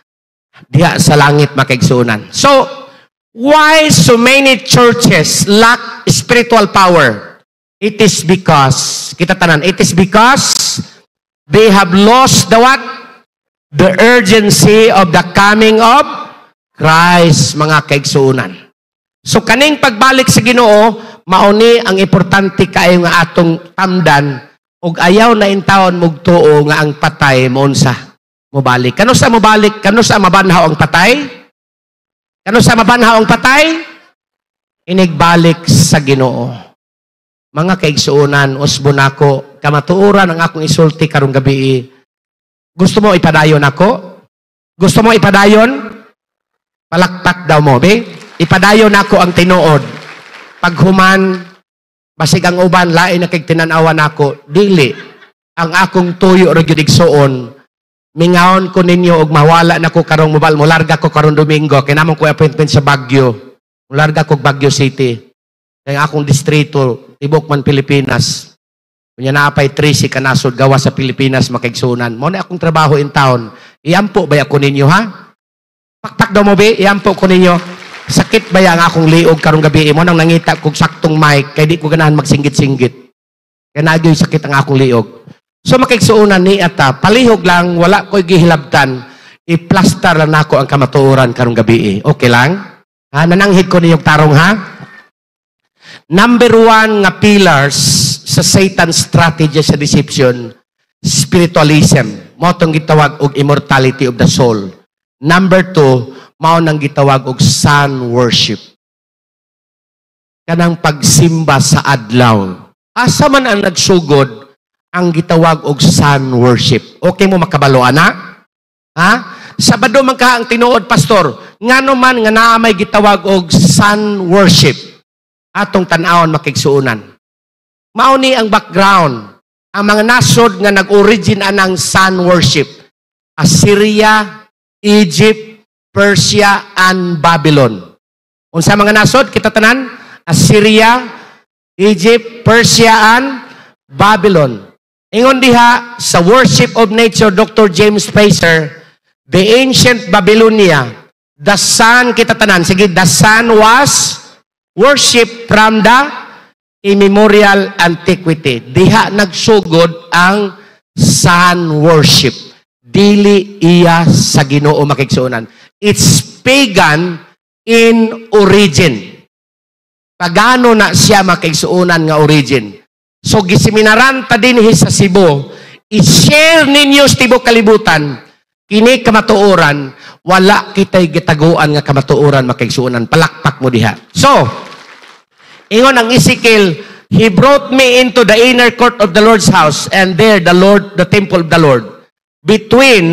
Speaker 9: diha sa langit makigsunan. So, why so many churches lack spiritual power? It is because, kita tanan, it is because they have lost the what? The urgency of the coming of Christ, mga kaigsuunan. So, kaning pagbalik sa Ginoo, mauni ang importante kayo nga atong tamdan, ug ayaw na intawon mugtuo nga ang patay mounsa mobalik. Kano sa mobalik? Kano sa mabanhaw ang patay? Kano sa mabanhaw ang patay? Inigbalik sa Ginoo. Mga kaigsuunan, usbon ako, kamatuoran ang akong isulti karong gabi. Gusto mo ipadayon ako? Gusto mo ipadayon? Palakpak daw mo, be? Ipadayon ako ang tinuod. Paghuman, basig ang uban, lain na kay tinanawan ako, dili, ang akong tuyo o igsuon, mingaon ko ninyo og mawala na ko karong mobile, mularga ko karong Domingo, kinamang ko appointment sa Baguio, mularga ko Baguio City, kaya akong distrito, Tibok man Pilipinas, kunya naapay Tracy kanasod gawa sa Pilipinas makaigsunan, mo na akong trabaho in town, iyampo ba ako ninyo ha? Pakpak daw mo ba, iyampo ko ninyo, sakit ba ang akong liog karong gabi mo nang nangita kog saktong mic kay di ko ganahan magsinggit-singgit. Kaya nagyoy sakit ang akong liog. So makigsuunan ni ata, palihog lang, wala ko'y gihilabtan, i-plaster lang nako ang kamatuoran karong gabi. Okay lang? Ha? Nananghid ko niyong tarong ha? Number one nga pillars sa Satan's strategy sa deception, spiritualism. Mo itong gitawag og immortality of the soul. Number two, mao nang gitawag og sun worship. Kanang pagsimba sa adlaw. Asa man ang nagsugod ang gitawag og sun worship. Okay mo makabalo ana? Ha? Sabado man ka ang tinuod pastor, ngano man nga naa may gitawag og sun worship. Atong tan-awon makigsuunan. Mao ni ang background. Ang mga nasod nga nag-origin anang sun worship. Assyria, Egypt, Persia, and Babylon. Unsa mga nasod? Kita tanan? Assyria, Egypt, Persia, and Babylon. Ingon diha, sa Worship of Nature, Doctor James Pacer, the ancient Babylonia, the sun, kita tanan, sige, the sun was worship from the immemorial antiquity. Diha nagsugod ang sun worship. Dili iya sa Ginoo makigsuonan. It's pagan in origin. Pagano na siya makigsuonan nga origin. So gisiminaran ta dinhi sa Cebu, i-share ninyo sa tibok kalibutan, kini kamatuoran, wala kitay gitaguan nga kamatuoran makigsuonan. Palakpak mo diha. So, ingon ang Ezekiel, he brought me into the inner court of the Lord's house, and there the Lord, the temple of the Lord, between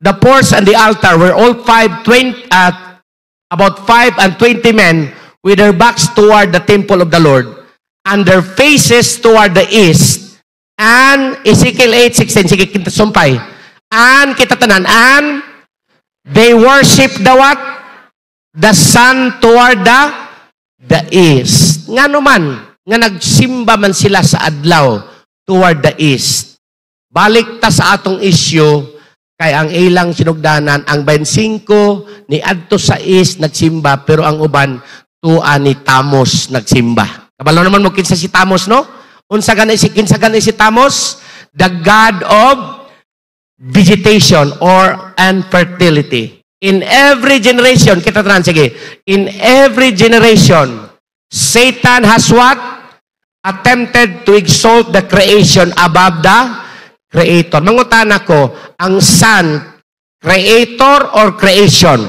Speaker 9: the porch and the altar were all five, twenty, uh, about five and twenty men with their backs toward the temple of the Lord and their faces toward the east. And Ezekiel eight sixteen, sige, kita sumpay. And kita tanan, and they worship the what? The sun toward the the east. Nga naman, nga nagsimba man sila sa adlaw toward the east. Balik ta sa atong issue, kay ang ilang sinugdanan, ang twenty-five ni adto sa east nagsimba, pero ang uban, tuwa ni Tamos nagsimba. Kabalo naman mo kinsa si Tamos, no? Unsa ganay si kinsa ganay si Tamos? The god of vegetation or infertility. In every generation, kita tanan, sige, in every generation, Satan has what? Attempted to exalt the creation above the creator. Mangutan ako, ang sun, creator or creation?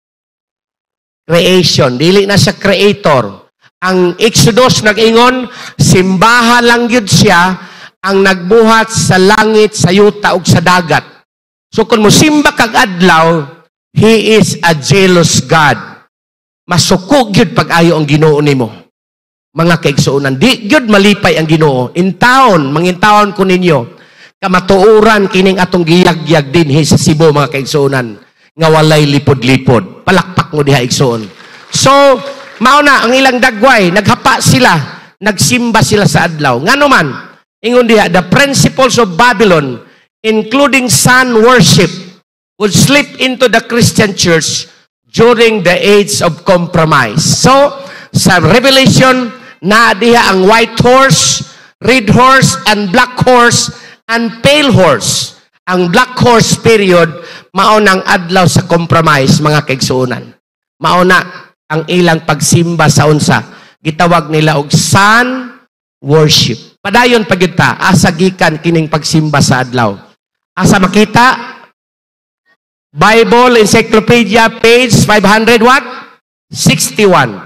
Speaker 9: Creation. Dili na siya creator. Ang Exodus nag-ingon, simbahan lang yun siya ang nagbuhat sa langit, sa yuta, ug sa dagat. So kung mo simba kag adlaw, He is a jealous God. Masukog yun pag-ayo ang Ginoo nimo. Mga kaigsuonan, di yun malipay ang Ginoo. In taon, mangintawon ko ninyo, kamatuuran kining atong giyagyag din sa Cebu, mga kaigsuonan, nga walay lipod-lipod. Palakpak mo diha igsuon. So, mauna, ang ilang dagway, naghapa sila, nagsimba sila sa adlaw. Nga naman, ingon diha, the principles of Babylon, including sun worship, would slip into the Christian church during the age of compromise. So, sa Revelation, na diha ang white horse, red horse, and black horse, and pale horse. Ang black horse period, maunang adlaw sa compromise, mga kaigsuonan. Mauna ang ilang pagsimba sa unsa. Gitawag nila og sun worship. Padayon pagita, asa gikan kining pagsimba sa adlaw. Asa makita? Bible Encyclopedia, page five hundred what? sixty-one.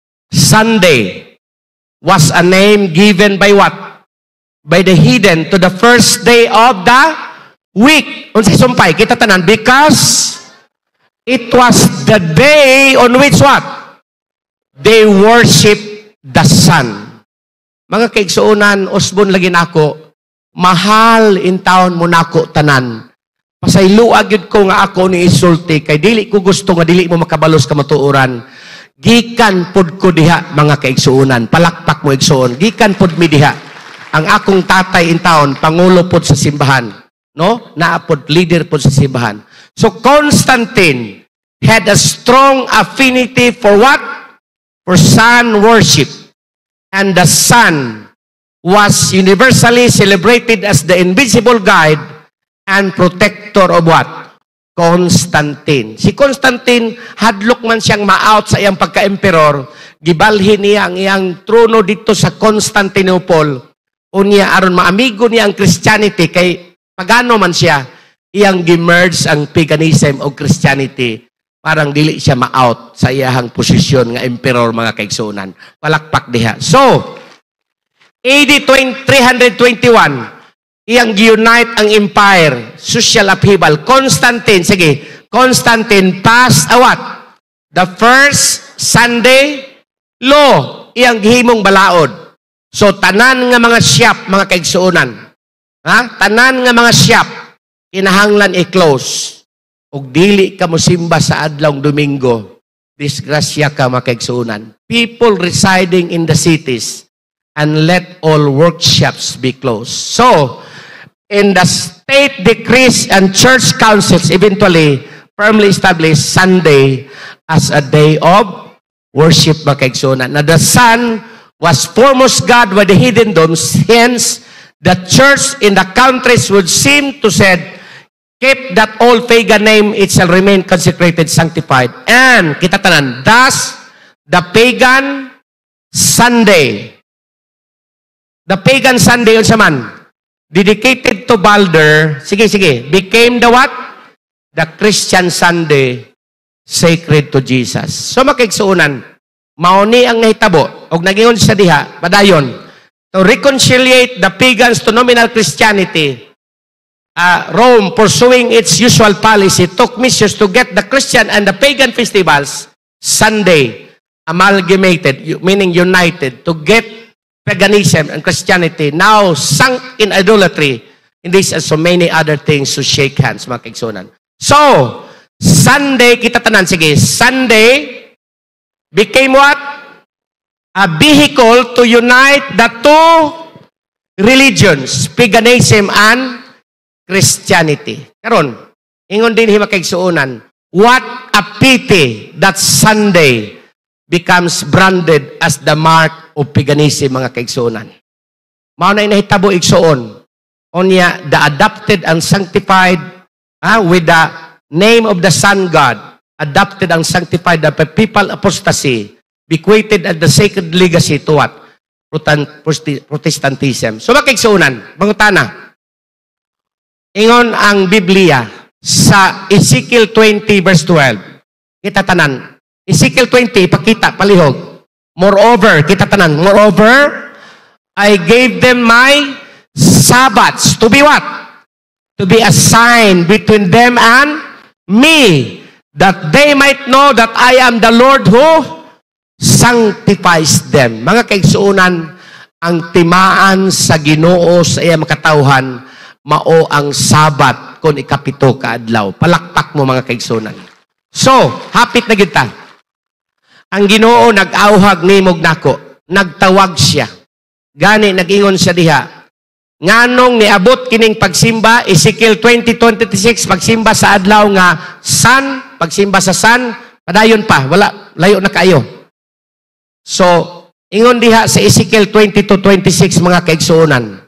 Speaker 9: Sunday was a name given by what? By the heathen to the first day of the week. Unsay sumpay? Kita tanan, because it was the day on which what? They worship the sun. Mga kaigsuonan, usbon lagi nako, mahal in town mo nako tanan. Pasayloa gyud ko nga ako ni isulti kay dili ko gusto nga dili mo makabalos ka matuoran. Gikan pod ko diha, mga kaigsuonan. Palakpak mo igsuon. Gikan pod mi diha. Ang akong tatay in town, pangulo pod sa simbahan, no? Naapod leader pod sa simbahan. So Constantine had a strong affinity for what? For sun worship. And the sun was universally celebrated as the invisible guide and protector of what? Constantine. Si Constantine, hadlok man siyang ma-out sa iyang pagka-emperor, gibalhin niya ang iyang trono dito sa Constantinople, unya aron maamigo niya ang Christianity, kay pagano man siya, iyang gimerge ang paganism o Christianity, parang dili siya ma-out sa iyang posisyon nga emperor, mga kaigsuonan. Palakpak diha. So, A D three twenty-one, iyang gi-unite ang empire, social upheaval. Constantine, sige, Constantine passed a what? The first Sunday law, iyang gihimong balaod. So, tanan nga mga shop, mga kaigsuonan, ha? Tanan nga mga shop, kinahanglan i-close. Og dili ka mosimba sa adlawng Domingo, disgrasya ka, mga kaigsuonan. People residing in the cities, and let all workshops be closed. So, in the state decrees and church councils eventually firmly established Sunday as a day of worship, mga kaigsuonan. Now, the sun was foremost God by the heathenisms, hence, the church in the countries would seem to said, keep that old pagan name, it shall remain consecrated, sanctified. And, kita tanan, thus, the pagan Sunday, the pagan Sunday, yun sa man, dedicated to Balder, sige, sige, became the what? The Christian Sunday, sacred to Jesus. So, makiksuunan, mauni ang nahitabo, o nagingon sa diha, padayon, to reconciliate the pagans to nominal Christianity, uh, Rome, pursuing its usual policy, took measures to get the Christian and the pagan festivals Sunday amalgamated, meaning united, to get paganism and Christianity now sunk in idolatry. In this and so many other things to shake hands, mga kaigsunan. So, Sunday, kita tanan, sige, Sunday became what? A vehicle to unite the two religions, paganism and Christianity. Karon, ingon din hima kaigsuunan, what a pity that Sunday becomes branded as the mark of paganism, mga kaigsuunan. Mao na inahitabo igsuon. Onya, the adopted and sanctified uh, with the name of the Son God, adopted and sanctified the people apostasy, bequeathed at the sacred legacy to what? Protestantism. So, makiksunan, bangutana. Ingon ang Biblia sa Ezekiel twenty verse twelve. Kita tanan. Ezekiel twenty, pakita, palihog. Moreover, kita tanan. Moreover, I gave them my Sabbaths to be what? To be a sign between them and me, that they might know that I am the Lord who sanctifies them. Mga kaigsuunan, ang timaan sa Ginoo sa iya makatawhan, mao ang Sabat kung ikapito ka adlaw. Palakpak mo, mga kaigsuunan. So, hapit na kita. Ang Ginoo nag-auhag nimog nako, nagtawag siya. Gani nag-ingon siya diha. Nganong niabot kining pagsimba, Ezekiel twenty twenty-six, pagsimba sa adlaw nga sun, pagsimba sa sun, padayon pa, wala, layo na kayo. So, ingon diha sa Ezekiel twenty-two twenty-six, mga kaigsuunan.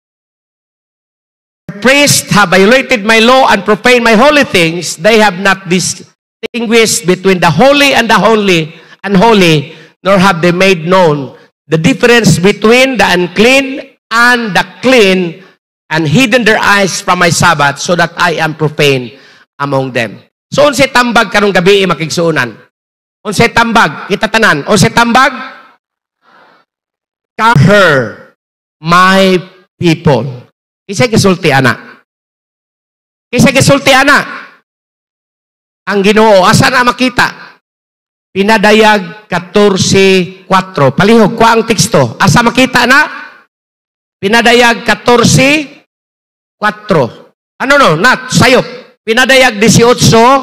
Speaker 9: Priests have violated my law and profaned my holy things. They have not distinguished between the holy and the holy, unholy, nor have they made known the difference between the unclean and the clean, and hidden their eyes from my Sabbath, so that I am profane among them. So, unsay tambag karong gabi, makigsuunan? Unsay tambag? Kita tanan. Unsay tambag? Cover my people. Kisay gisulti, ana? Kisay gisulti, ana? Ang Ginoo, asa na makita? Pinadayag fourteen four. Palihog, kwa ang teksto. Asa makita na? Pinadayag fourteen four. Ano no? Not, sayop. Pinadayag eighteen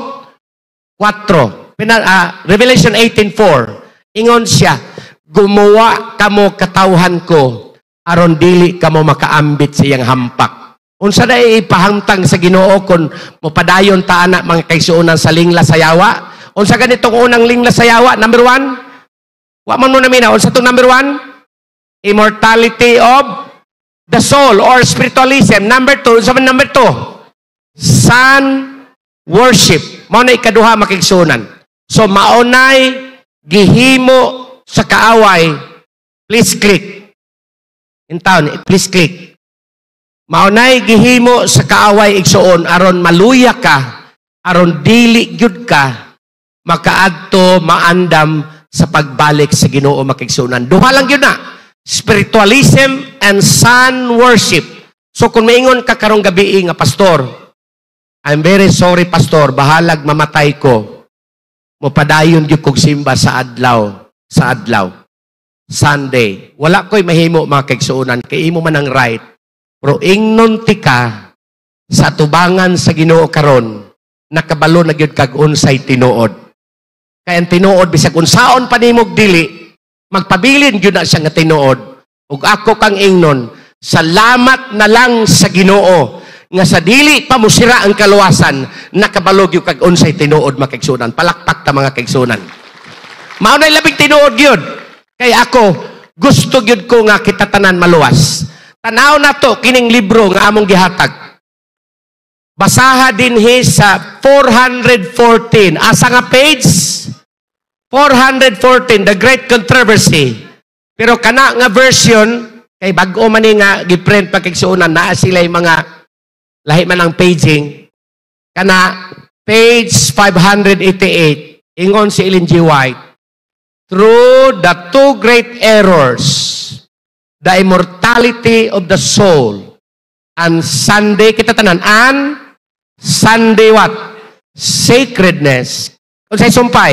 Speaker 9: four. Pina, uh, Revelation eighteen four. Ingon siya, gumawa kamo katawhan ko, aron dili kamo makaambit sa iyang hampak. Unsa na ipahangtang sa Ginoo kung mopadayon ta anak mga kaigsuonan sa lingla sayawa? Unsa ganitong unang lingla sayawa? Number one? Wa man mo na mina. Unsa to number one? Immortality of the soul or spiritualism. Number two, sa number two, sun worship. Mao na ikaduha, makigsunan. So, maunay gihimo sa kaaway. Please click. In town, please click. Maunay gihimo sa kaaway igsuon aron maluya ka, aron dili gyud ka makaadto maandam sa pagbalik sa Ginoo, makigsunan. Duha lang gyud na. Spiritualism and sun worship. So kung maingon ka karong gabi nga, pastor, I'm very sorry, pastor, bahalag mamatay ko. Mopadayon gyud kog simba sa adlaw, sa adlaw. Sunday. Wala ko'y mahimo, mga kaigsuonan, kay imo man ang right. Pero ingnon ti ka sa tubangan sa Ginoo karon, nakabalo na gyud kag unsay tinuod. Kaya ang tinuod bisag unsaon pa nimog dili, magpabilin yun na siya nga tinuod. Ug ako kang ingnon, salamat na lang sa Ginoo nga sa dili pa mo sira ang kaluwasan, nakabalog yung kag unsay tinuod, mga kaigsunan. Palakpak ta, mga kaigsunan. Mao na labing tinuod yun. Kaya ako, gusto yun ko nga kita tanan maluwas. Tanaw na to, kining libro nga among gihatag. Basaha din he sa four fourteen. Asa nga page? four fourteen, The Great Controversy. Pero kana nga version, kay bag-o man ni nga giprint pagkigsuunan, naa sila yung mga lahi man ang paging. Kana, page five eighty-eight, ingon si Ellen G. White, through the two great errors, the immortality of the soul And Sunday, kita tanan, and Sunday what? Sacredness. Kung sa'y sumpay,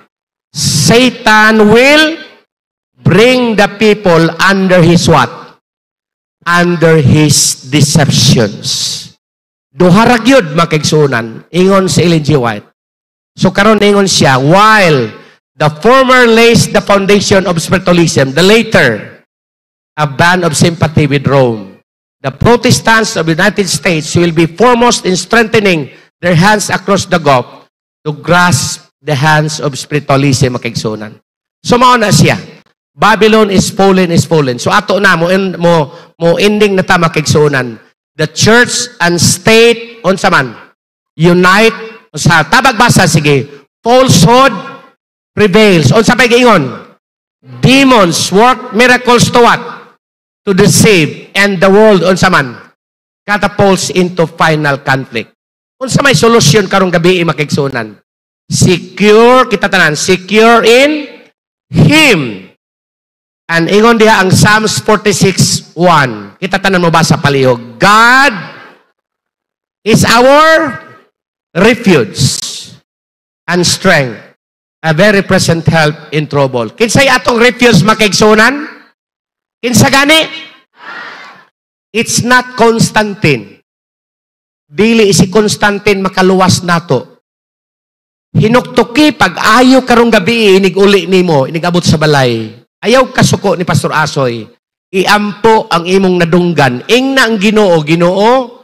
Speaker 9: Satan will bring the people under his what? Under his deceptions. Duharag yun, makigsunan. Ingon si Ellen G. White. So karon ingon siya, while the former lays the foundation of spiritualism, the later, a band of sympathy with Rome. The Protestants of the United States will be foremost in strengthening their hands across the Gulf to grasp the hands of spiritualism, makigsunan. So mao na siya. Babylon is fallen, is fallen. So ato na, mo, mo, mo ending na ta makigsunan. The church and state, unsa man, unite, sa tabag basa, sige, falsehood prevails. Unsa pa'y giingon? Demons work miracles to what? To deceive, and the world, unsa man, catapults into final conflict. Unsa may solusyon karong gabi makigsunan? Secure, kita tanan, secure in Him. And ingon diha ang Psalms forty-six one. Kita tanan mo basa palihog. God is our refuge and strength, a very present help in trouble. Kinsay atong refuge makigsunan? Kinsa gani? It's not Constantine. Dili si Constantine makaluwas nato. Hinuktuki pag ayo karong gabi inig uli nimo, inigabot sa balay. Ayaw kasuko ni Pastor Asoy. Iampo ang imong nadunggan. Ing na ang Ginoo, Ginoo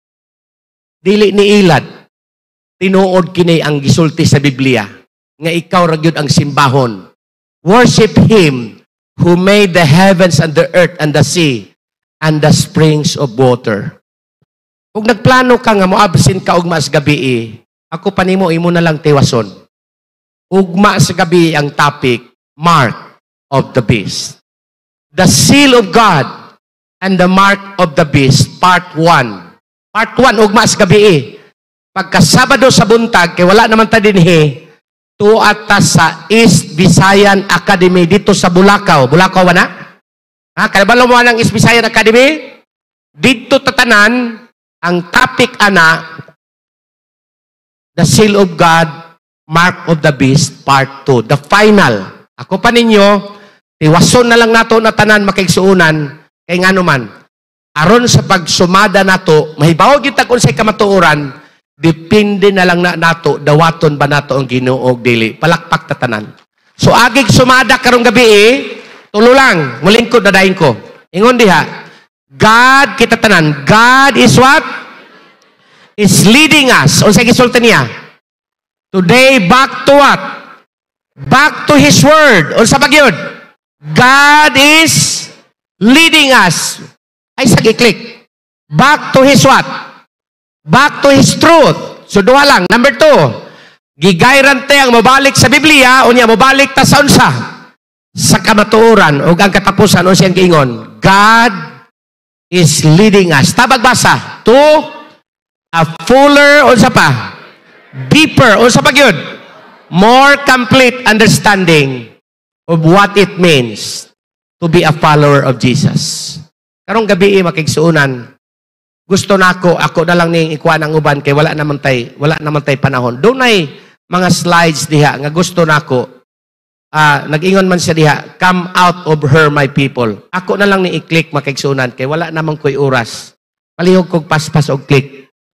Speaker 9: dili ni ilad. Tinuod kini ang gisulti sa Biblia nga ikaw ra gyud ang simbahon. Worship Him who made the heavens and the earth and the sea and the springs of water. Kung nagplano ka nga moabsent ka ugma sa gabi, ako pa nimo imo na lang tiwason. Ugma sa gabi ang topic, Mark of the Beast. The seal of God and the mark of the beast, part one. Part one, ugma sa gabi. Pagka Sabado sa buntag, kay wala naman ta dinhi, tuata sa East Visayan Academy dito sa Bulacau. Bulacau ba na? Ha? Kalabalo mo ng East Visayan Academy? Dito tatanan, ang topic ana, the seal of God, mark of the beast, part two. The final. Ako pa ninyo, tiwason na lang nato na tanan makigsuunan, kay nga naman, aron sa pagsumada nato, mahibaw gyud ta unsay kamatuoran, depende na lang na nato, dawaton ba nato ang Ginoo dili. Palakpak ta tanan. So agig sumada karong gabi, eh, tulo lang, mulingkod na dayon ko. Ingon diha, God, kita tanan, God is what? Is leading us. Unsay gisulti niya? Today, back to what? Back to His Word. Unsa ba gyud? God is leading us. Ay, sagi-click. Back to His what? Back to His truth. So, duha lang. Number two, gigayran te ang mabalik sa Biblia, unya mabalik ta sa unsa? Sa kamatuoran, o ang katapusan, o siyang giingon, God is leading us. Tabag basa, to a fuller, unsa pa? Deeper, unsa pa gyud? More complete understanding of what it means to be a follower of Jesus. Karong gabi makigsuunan, gusto nako ako na lang ning ikuha ng uban kay wala naman tay wala naman tay panahon. Dunay mga slides diha nga gusto nako. Ah, nag-ingon man siya diha, come out of her my people. Ako na lang ni i-click makigsuunan kay wala naman ko'y oras. Palihog kog paspas og click.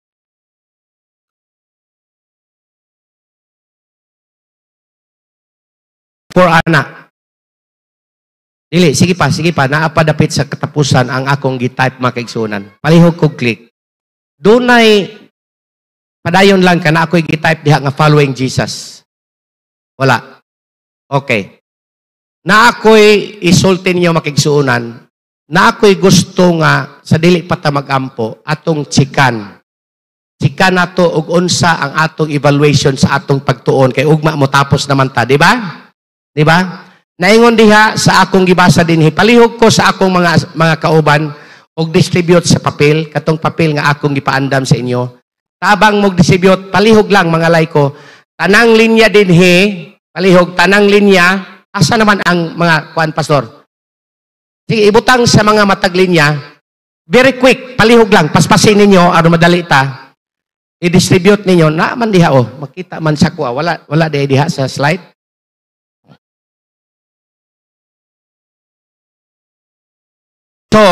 Speaker 9: For anak. Dili, sige pa, sige pa. Naapadapit sa katapusan ang akong gitype makigsunan. Palihog kog click. Dunay padayon lang ka na ako'y gitype diha nga following Jesus. Wala. Okay. Na ako'y isulti ninyo makigsuunan. Na ako'y gusto nga sa dili pa ta magampo atong tsikan. Tsikan nato og unsa ang atong evaluation sa atong pagtuon kay ugma mo tapos naman ta, di ba? Di ba? Naingon diha sa akong gibasa dinhi, palihog ko sa akong mga mga kauban og distribute sa papel, katong papel nga akong gipaandam sa inyo. Tabang mo distribute, palihog lang mga layko, tanang linya dinhi, palihog tanang linya, asa naman ang mga kuan pastor? Sige, ibutang sa mga matag linya, Very quick, palihog lang, paspasin ninyo, ano madali ta. I-distribute ninyo, na man diha oh, makita man sa kuha, wala, wala diha diha sa slide. So,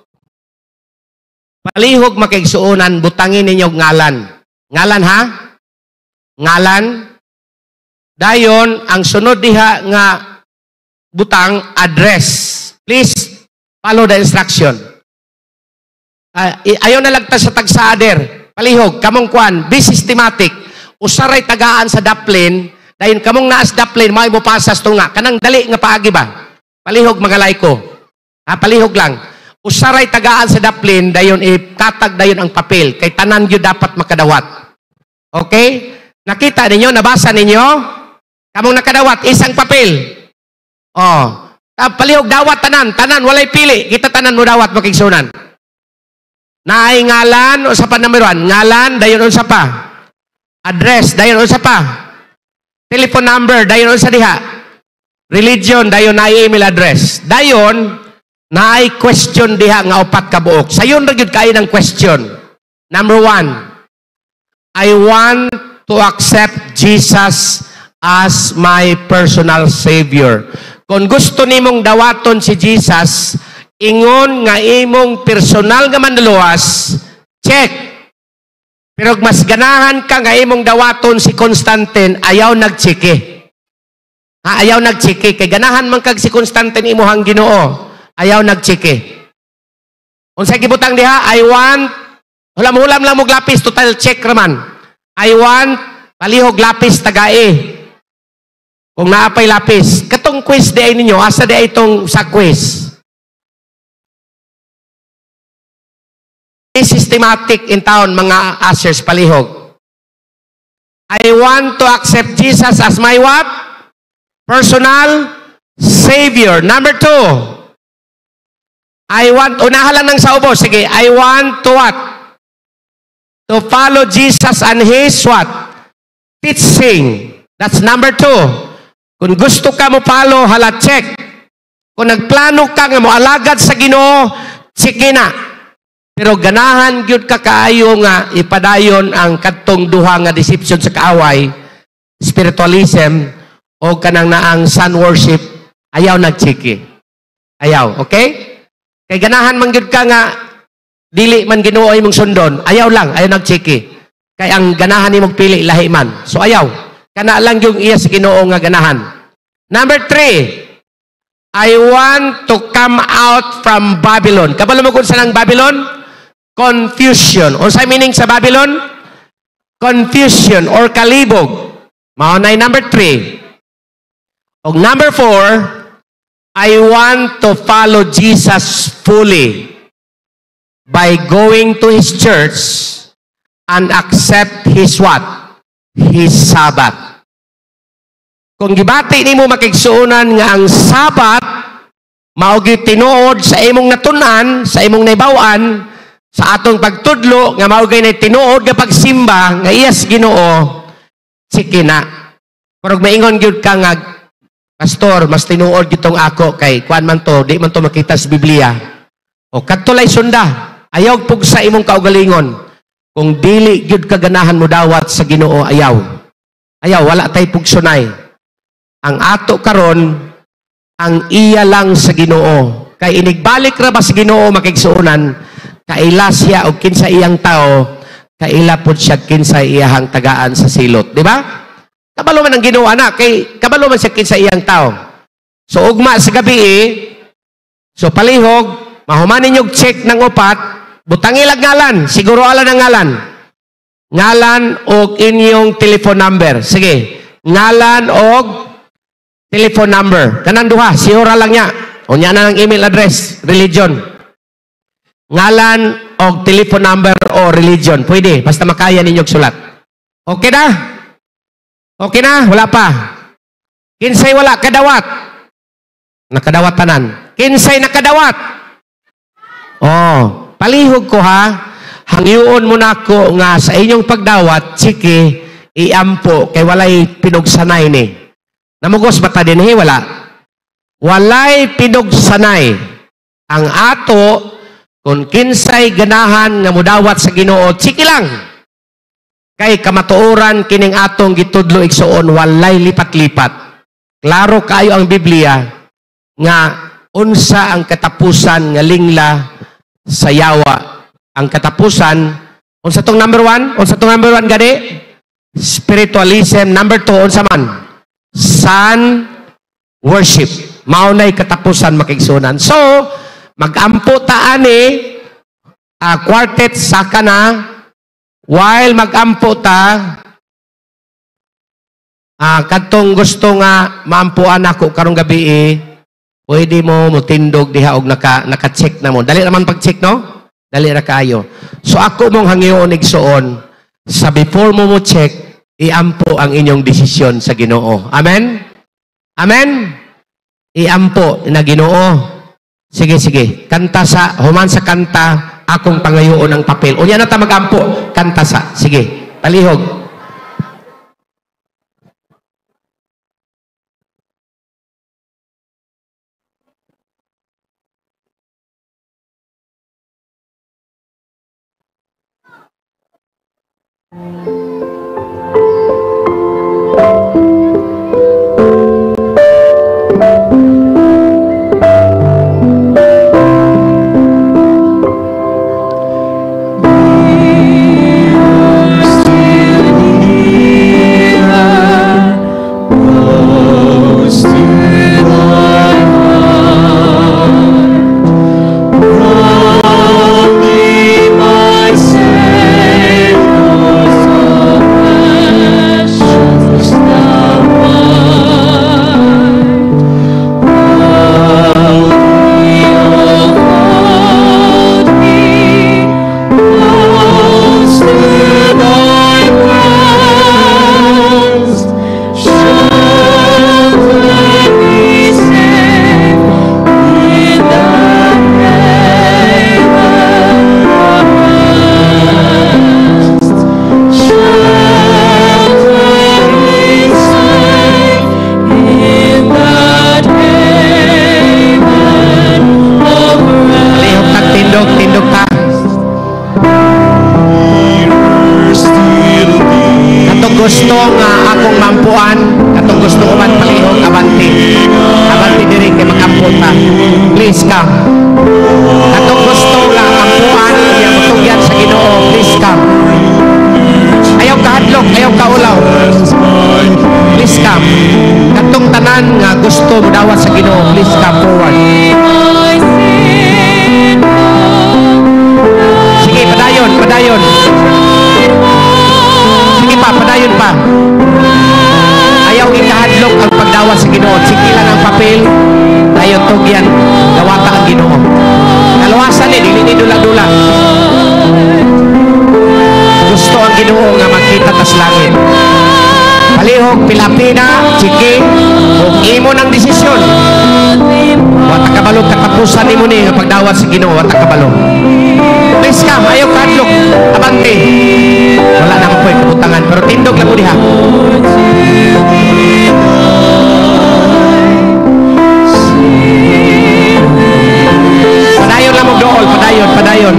Speaker 9: palihog makigsuunan, butangin ninyo ngalan. Ngalan ha? Ngalan. Dayon, ang sunod diha nga butang, address. Please, follow the instruction. Uh, ayaw na lagta sa tagsader. Palihog, kamong kwan, be systematic. Usaray tagaan sa daplin, dayon kamong naas daplin, may mo pasas tunga. Kanang dali nga paagi ba? Palihog magalay ko. Ha, palihog lang. Usaray tagaan sa daplin, dayon itatag dayon ang papel. Kay tanan yun dapat makadawat. Okay? Nakita ninyo, nabasa ninyo? Kamong nakadawat, isang papel. Oh. Palihog dawat tanan, tanan, walay pili. Kita tanan mo dawat makigsunan. Naay ngalan, o sa pa number one. Ngalan, dayon unsa pa. Address, dayon unsa pa. Telephone number, dayon unsa diha. Religion, dayon naay email address. Dayon, naay question diha nga upat ka buok. Sayon ra gyud kay ng question. Number one, I want to accept Jesus as my personal Savior. Kung gusto nimong dawaton si Jesus, ingon nga imong personal nga manluluwas, check. Pero mas ganahan ka nga imong dawaton si Constantine, ayaw nagchiki. Ha, ayaw nagchiki. Kay ganahan man kag si Constantine imuhang Ginoo, ayaw nagchiki. Unsay gibutang diha? I want, hulam-hulam lang mo lapis, total check raman. I want, palihog lapis tagai. Kung naapay lapis, katong quiz di ay ninyo, asa di ay itong sa quiz. Systematic in town, mga ushers, palihog. I want to accept Jesus as my what? Personal Savior. Number two, I want, unahan lang ng sa ubo, sige, I want to what? To follow Jesus and His what? Teaching. That's number two. Kung gusto ka mo follow, hala check. Kung nagplano ka nga mo alagad sa Ginoo, sige na. Pero ganahan gyud ka kaayo nga ipadayon ang kadtong duha nga deception sa kaaway, spiritualism o kanang naang sun worship, ayaw nagchiki. Ayaw, okay? Kay ganahan man gyud ka nga dili man Ginoo imong sundon, ayaw lang, ayaw nagchiki. Kay ang ganahan imong pili lahi man. So ayaw. Kana lang yung iya sa Ginoo nga ganahan. Number three, I want to come out from Babylon. Kabalo mo kung saan ang Babylon? Confusion. O sa meaning sa Babylon? Confusion or kalibog. Maunay number three. O number four, I want to follow Jesus fully by going to His church and accept His what? His Sabbath. Kung gibati nimo makigsuunan nga ang Sabat mao gyud tinuod sa imong natunan, sa imong naibaw-an, sa atong pagtudlo nga mao gyud tinuod nga pagsimba nga iyas Ginoo, sige na. Pero maingon gyud ka nga, pastor, mas tinuod gitong ako kay kuan man to, di man to makita sa Biblia. O kadto lay sunda, ayaw pug sa imong kaugalingon. Kung dili gyud kaganahan mo dawat sa Ginoo, ayaw. Ayaw, wala tay pugsunay. Ang ato karon, ang iya lang sa Ginoo. Kay inigbalik ra ba sa Ginoo makigsuunan, kaila siya o kinsa iyang tao, kaila pod siya kinsa iyang tagaan sa silot. Di ba? Kabalo man ang Ginoo ana, kay kabalo man siya kinsa iyang tao. So ugma sa gabi, eh, so palihog, mahumanin yung check ng upat, butang ilag ngalan, siguro ala ng ngalan. Ngalan o inyong telephone number. Sige, ngalan o telephone number. Kanang duha, sihura lang niya. O niya na ng email address, religion. Ngalan o telephone number o religion. Pwede, basta makaya ninyong sulat. Okay na? Okay na? Wala pa. Kinsay wala, kadawat. Nakadawat tanan. Kinsay nakadawat. Oh, palihog ko ha. Hangyoon mo na ko nga sa inyong pagdawat, sige, iampo, kay walay pinugsanay ni. Namugos bata din, eh, wala. Walay pinugsanay. Ang ato, Kung kinsay ganahan nga mudawat sa Ginoo, sige lang. Kay kamatuoran kining atong gitudlo igsuon walay lipat-lipat. Klaro kayo ang Biblia nga unsa ang katapusan nga lingla sa yawa. Ang katapusan, unsa tong number one? Unsa tong number one gani? Spiritualism. Number two, unsa man? Sun worship. Maunay katapusan makigsunan. So, mag-ampo ta ani uh, quartet saka na while mag-ampo ta uh, kadtong gusto nga maampuan ako karong gabi eh, pwede mo mutindog diha og naka naka-check na mo. Dali naman pag-check, no? Dali ra kayo. So ako mong hangyoon igsuon sa before mo mo check, iampo ang inyong desisyon sa Ginoo. Amen? Amen? Iampo na Ginoo. Sige, sige. Kanta sa, human sa kanta, akong pangayoon ang papel. Unya na ta mag-ampo. Kanta sa. Sige. Palihog. Gusto nga akong mampuan, katong gusto ko man palihog, abanti. Abanti diri kay mag-ampun ta. Please come. Katong gusto nga ampuan, yang mutugyan sa Ginoo, please come. Ayaw kahadlok, ayaw kaulaw. Please come. Katong tanan nga gusto mudawat sa Ginoo, please come forward. Sige, padayon, padayon. Sige pa, padayon pa. Ayaw ikahadlok ang pagdawa sa Ginoo. Sige lang ang papel. Ayaw tugyan. Gawata ang Ginoo. Kaluwasan eh, dili ni dula-dula. Gusto ang Ginoo nga makita tas langit. Palihog, Pilapina, sige, kung imo ng desisyon. Wata kabalo, katapusan ni mo ni nga pagdawat sa Ginoo. Wata kabalo. Please come, ayaw kahadlok. Abante. Wala na po yung kabutangan, pero tindog lang mo diha. Padayon lang mo dool, padayon, padayon.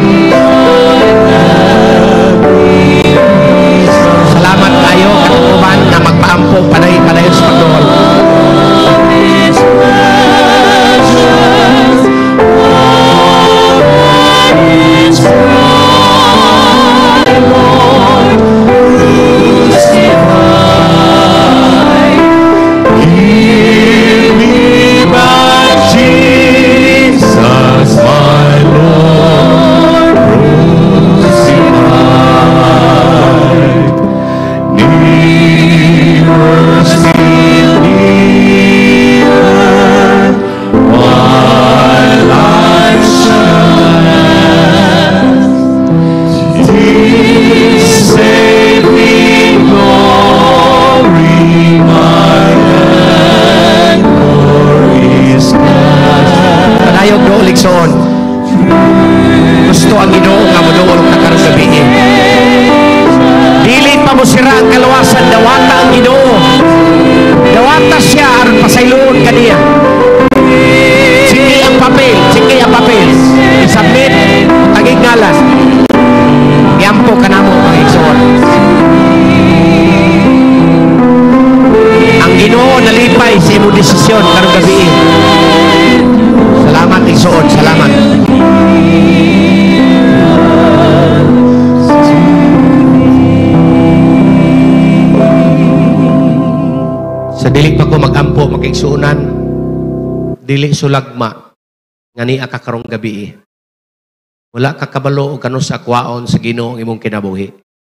Speaker 9: Salamat kayo, katutuban na magpaampo, padayon, padayon sa pagdool. Gusto ang Ginoo nga moduol ka karong gabi. Dili pa mo sira ang kaluwasan, dawata ang Ginoo. Dawata siya aron pasayloon kaniya. Sige ang papel, sige ang papel. I-submit desisyon karong gabi. Salamat igsuon, salamat. Sa dili pa ko magampo makigsuunan, dili sulagma nga niya ka karong gabi. Wala ka kabalo o kano sa kwaon sa Ginoo ang imong kinabuhi.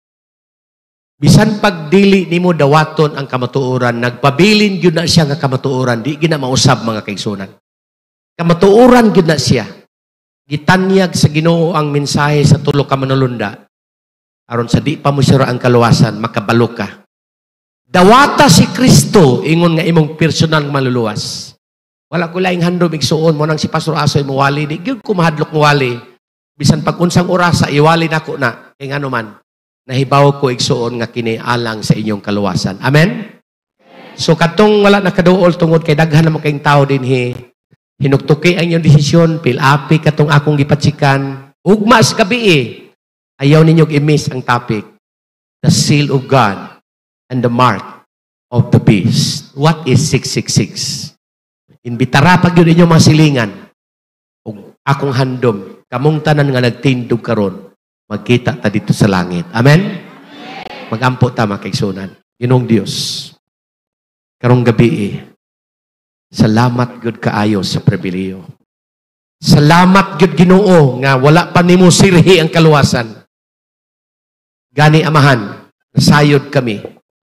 Speaker 9: Bisan pag dili nimo dawaton ang kamatuoran, nagpabilin gyud na siya nga kamatuoran, di gina mausab mga kaigsunan. Kamatuoran gyud na siya. Gitanyag sa Ginoo ang mensahe sa tulo ka manulunda. Aron sa di pa mo sira ang kaluwasan, makabalo ka. Dawata si Kristo ingon nga imong personal maluluwas. Wala ko laing handom igsuon mo nang si Pastor Asoy muwali, di gyud ko mahadlok muwali. Bisan pag unsang orasa iwali nako na kay ngano man. Nahibaw ko igsuon nga kini alang sa inyong kaluwasan. Amen? So katong wala nakaduol tungod kay daghan naman kayong tao din hi. Hinuktuki ang inyong desisyon, pilapi katong akong gipatsikan. Ugma sa gabi eh. Ayaw ninyong i-miss ang topic. The seal of God and the mark of the beast. What is six six six? Inbitara pag yun inyong mga silingan. Ug akong handom, kamong tanan nga nagtindog karon. Magkita ta dito sa langit. Amen? Amen. Magampo ta makaigsunan. Ginong Dios. Karong gabi eh. Salamat gud kaayo sa pribileyo. Salamat gud Ginoo nga wala pa nimo sirhi ang kaluwasan. Gani amahan, nasayod kami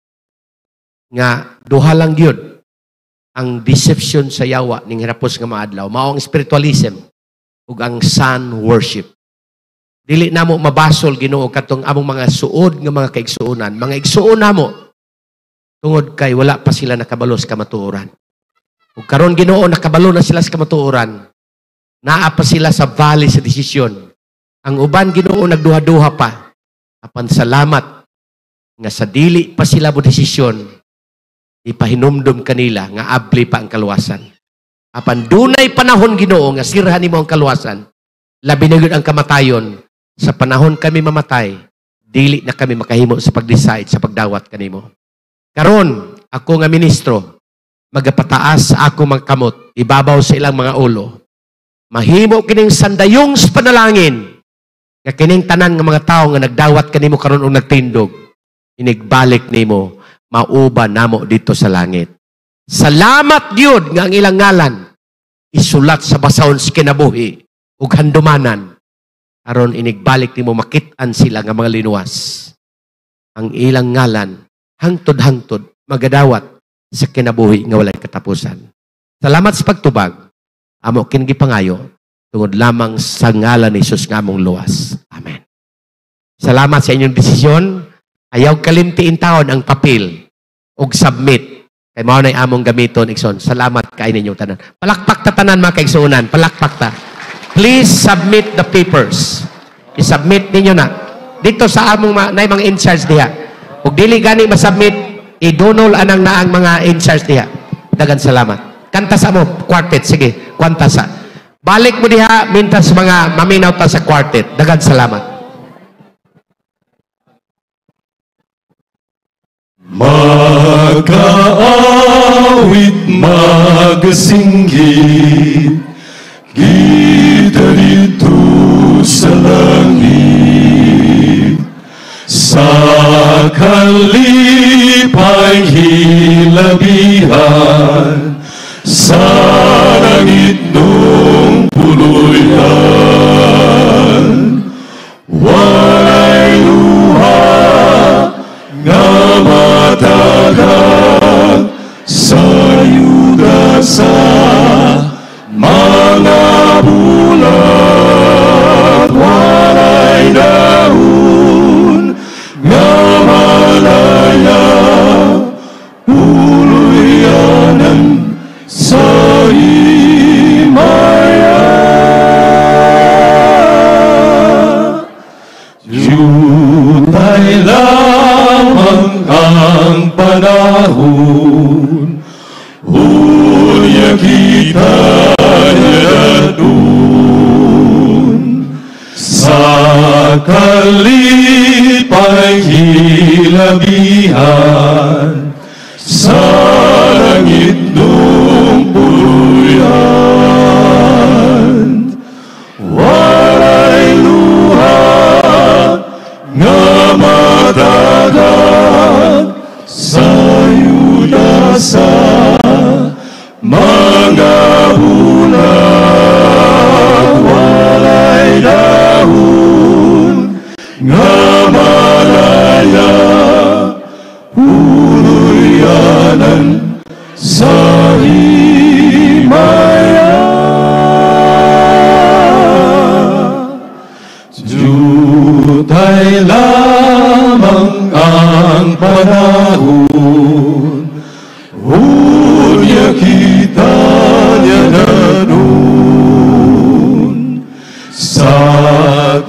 Speaker 9: nga duha lang gyud ang deception sa yawa ning hirapos nga mga adlaw. Mao ang spiritualism ug ang sun worship. Dili namo mabasol Ginoo katong among mga suod nga mga kaigsuonan. Mga igsuon namo tungod kay wala pa sila nakabalo sa kamatuoran. Ug karon Ginoo nakabalo na sila sa kamatuoran. Naa pa sila sa valley sa desisyon. Ang uban Ginoo nagduha-duha pa. Apan salamat nga sa dili pa sila mo desisyon, ipahinumdum kanila nga abli pa ang kaluwasan. Apan dunay panahon Ginoo nga sirhan nimo ang kaluwasan. Labi na gyud ang kamatayon. Sa panahon kami mamatay, dili na kami makahimo sa pag-decide sa pagdawat kanimo. Karon, ako nga ministro, magapataas sa ako mga kamot, ibabaw sa ilang mga ulo. Mahimo kining sandayong sa panalangin, nga kining tanan nga mga tao nga nagdawat kanimo karon og nagtindog, inigbalik nimo, mauba namo dito sa langit. Salamat gyud nga ang ilang ngalan, isulat sa basahon sa kinabuhi, ug handumanan. Aron inigbalik nimo makit-an sila nga mga linuwas. Ang ilang ngalan, hangtod-hangtod, magadawat sa kinabuhi nga walay katapusan. Salamat sa pagtubag. Amo kini gipangayo tungod lamang sa ngalan ni Jesus nga among luwas. Amen. Salamat sa inyong desisyon. Ayaw kalimtiin taon ang papel ug submit. Kay mao nay among gamiton igsoon. Salamat kay ninyong tanan. Palakpak ta tanan mga kaigsuonan. Palakpak ta. Please submit the papers. I-submit ninyo na. Dito sa among ma nay mga in-charge diha. Ug dili gani ma-submit, idonol anang naang mga in-charge diha. Dagan salamat. Kanta sa mo quartet, sige, kwanta sa. Balik mo diha mintas mga maminaw ta sa quartet. Dagan salamat.
Speaker 3: Mag-aawit, magasinggit, kita dito sa langit, sa kalipay hilabihan, sa langit nung puluyan. Walay luha nga matagag sa yuga sa mga bulan. Walay daun nga malaya, uluyanan sa himaya. Yutay lamang ang panahon, huya kita doon sa kalipay hilabihan, sa langit nung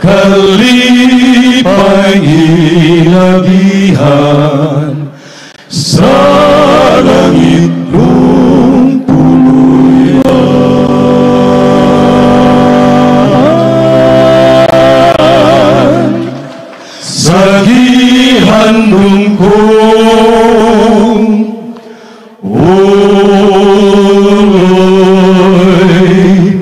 Speaker 3: kalipay ilabihan sa langit kong tuluyan. Sa gihandong kong uloy,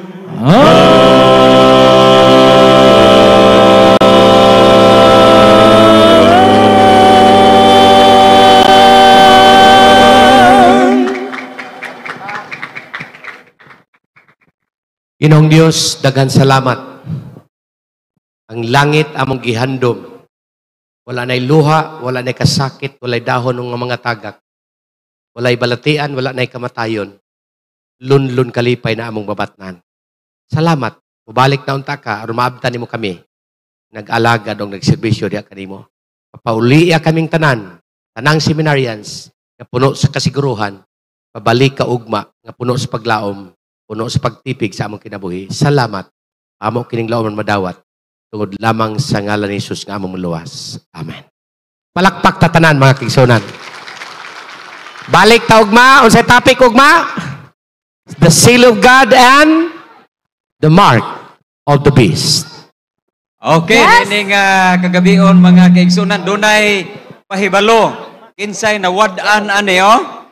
Speaker 9: Ginoong Dios, daghan salamat. Ang langit among gihandom. Wala na'y luha, wala na'y kasakit, wala'y dahon ng mga tagak. Wala'y balatian, wala na'y kamatayon. Lun-lun kalipay na among babatnan. Salamat. Mubalik na unta ka, aron maabtan nimo kami. Nag-alaga dong nagserbisyo diya kanimo. Papauli kaming tanan, tanang seminarians, nga puno sa kasiguruhan, pabalik ka ugma, nga puno sa paglaom, puno sa pagtipig sa among kinabuhi. Salamat. Amo kining laoman madawat. Tungod lamang sa ngalan ni Jesus nga among luwas. Amen. Palakpak tatanan mga kigsunan. Balik ta ugma, unsay topic ugma? The seal of God and the mark of the beast.
Speaker 10: Okay, yes. Ini nga kagabion mga kaigsunan, dunay pahibalo. Kinsay na wad-an ani oh?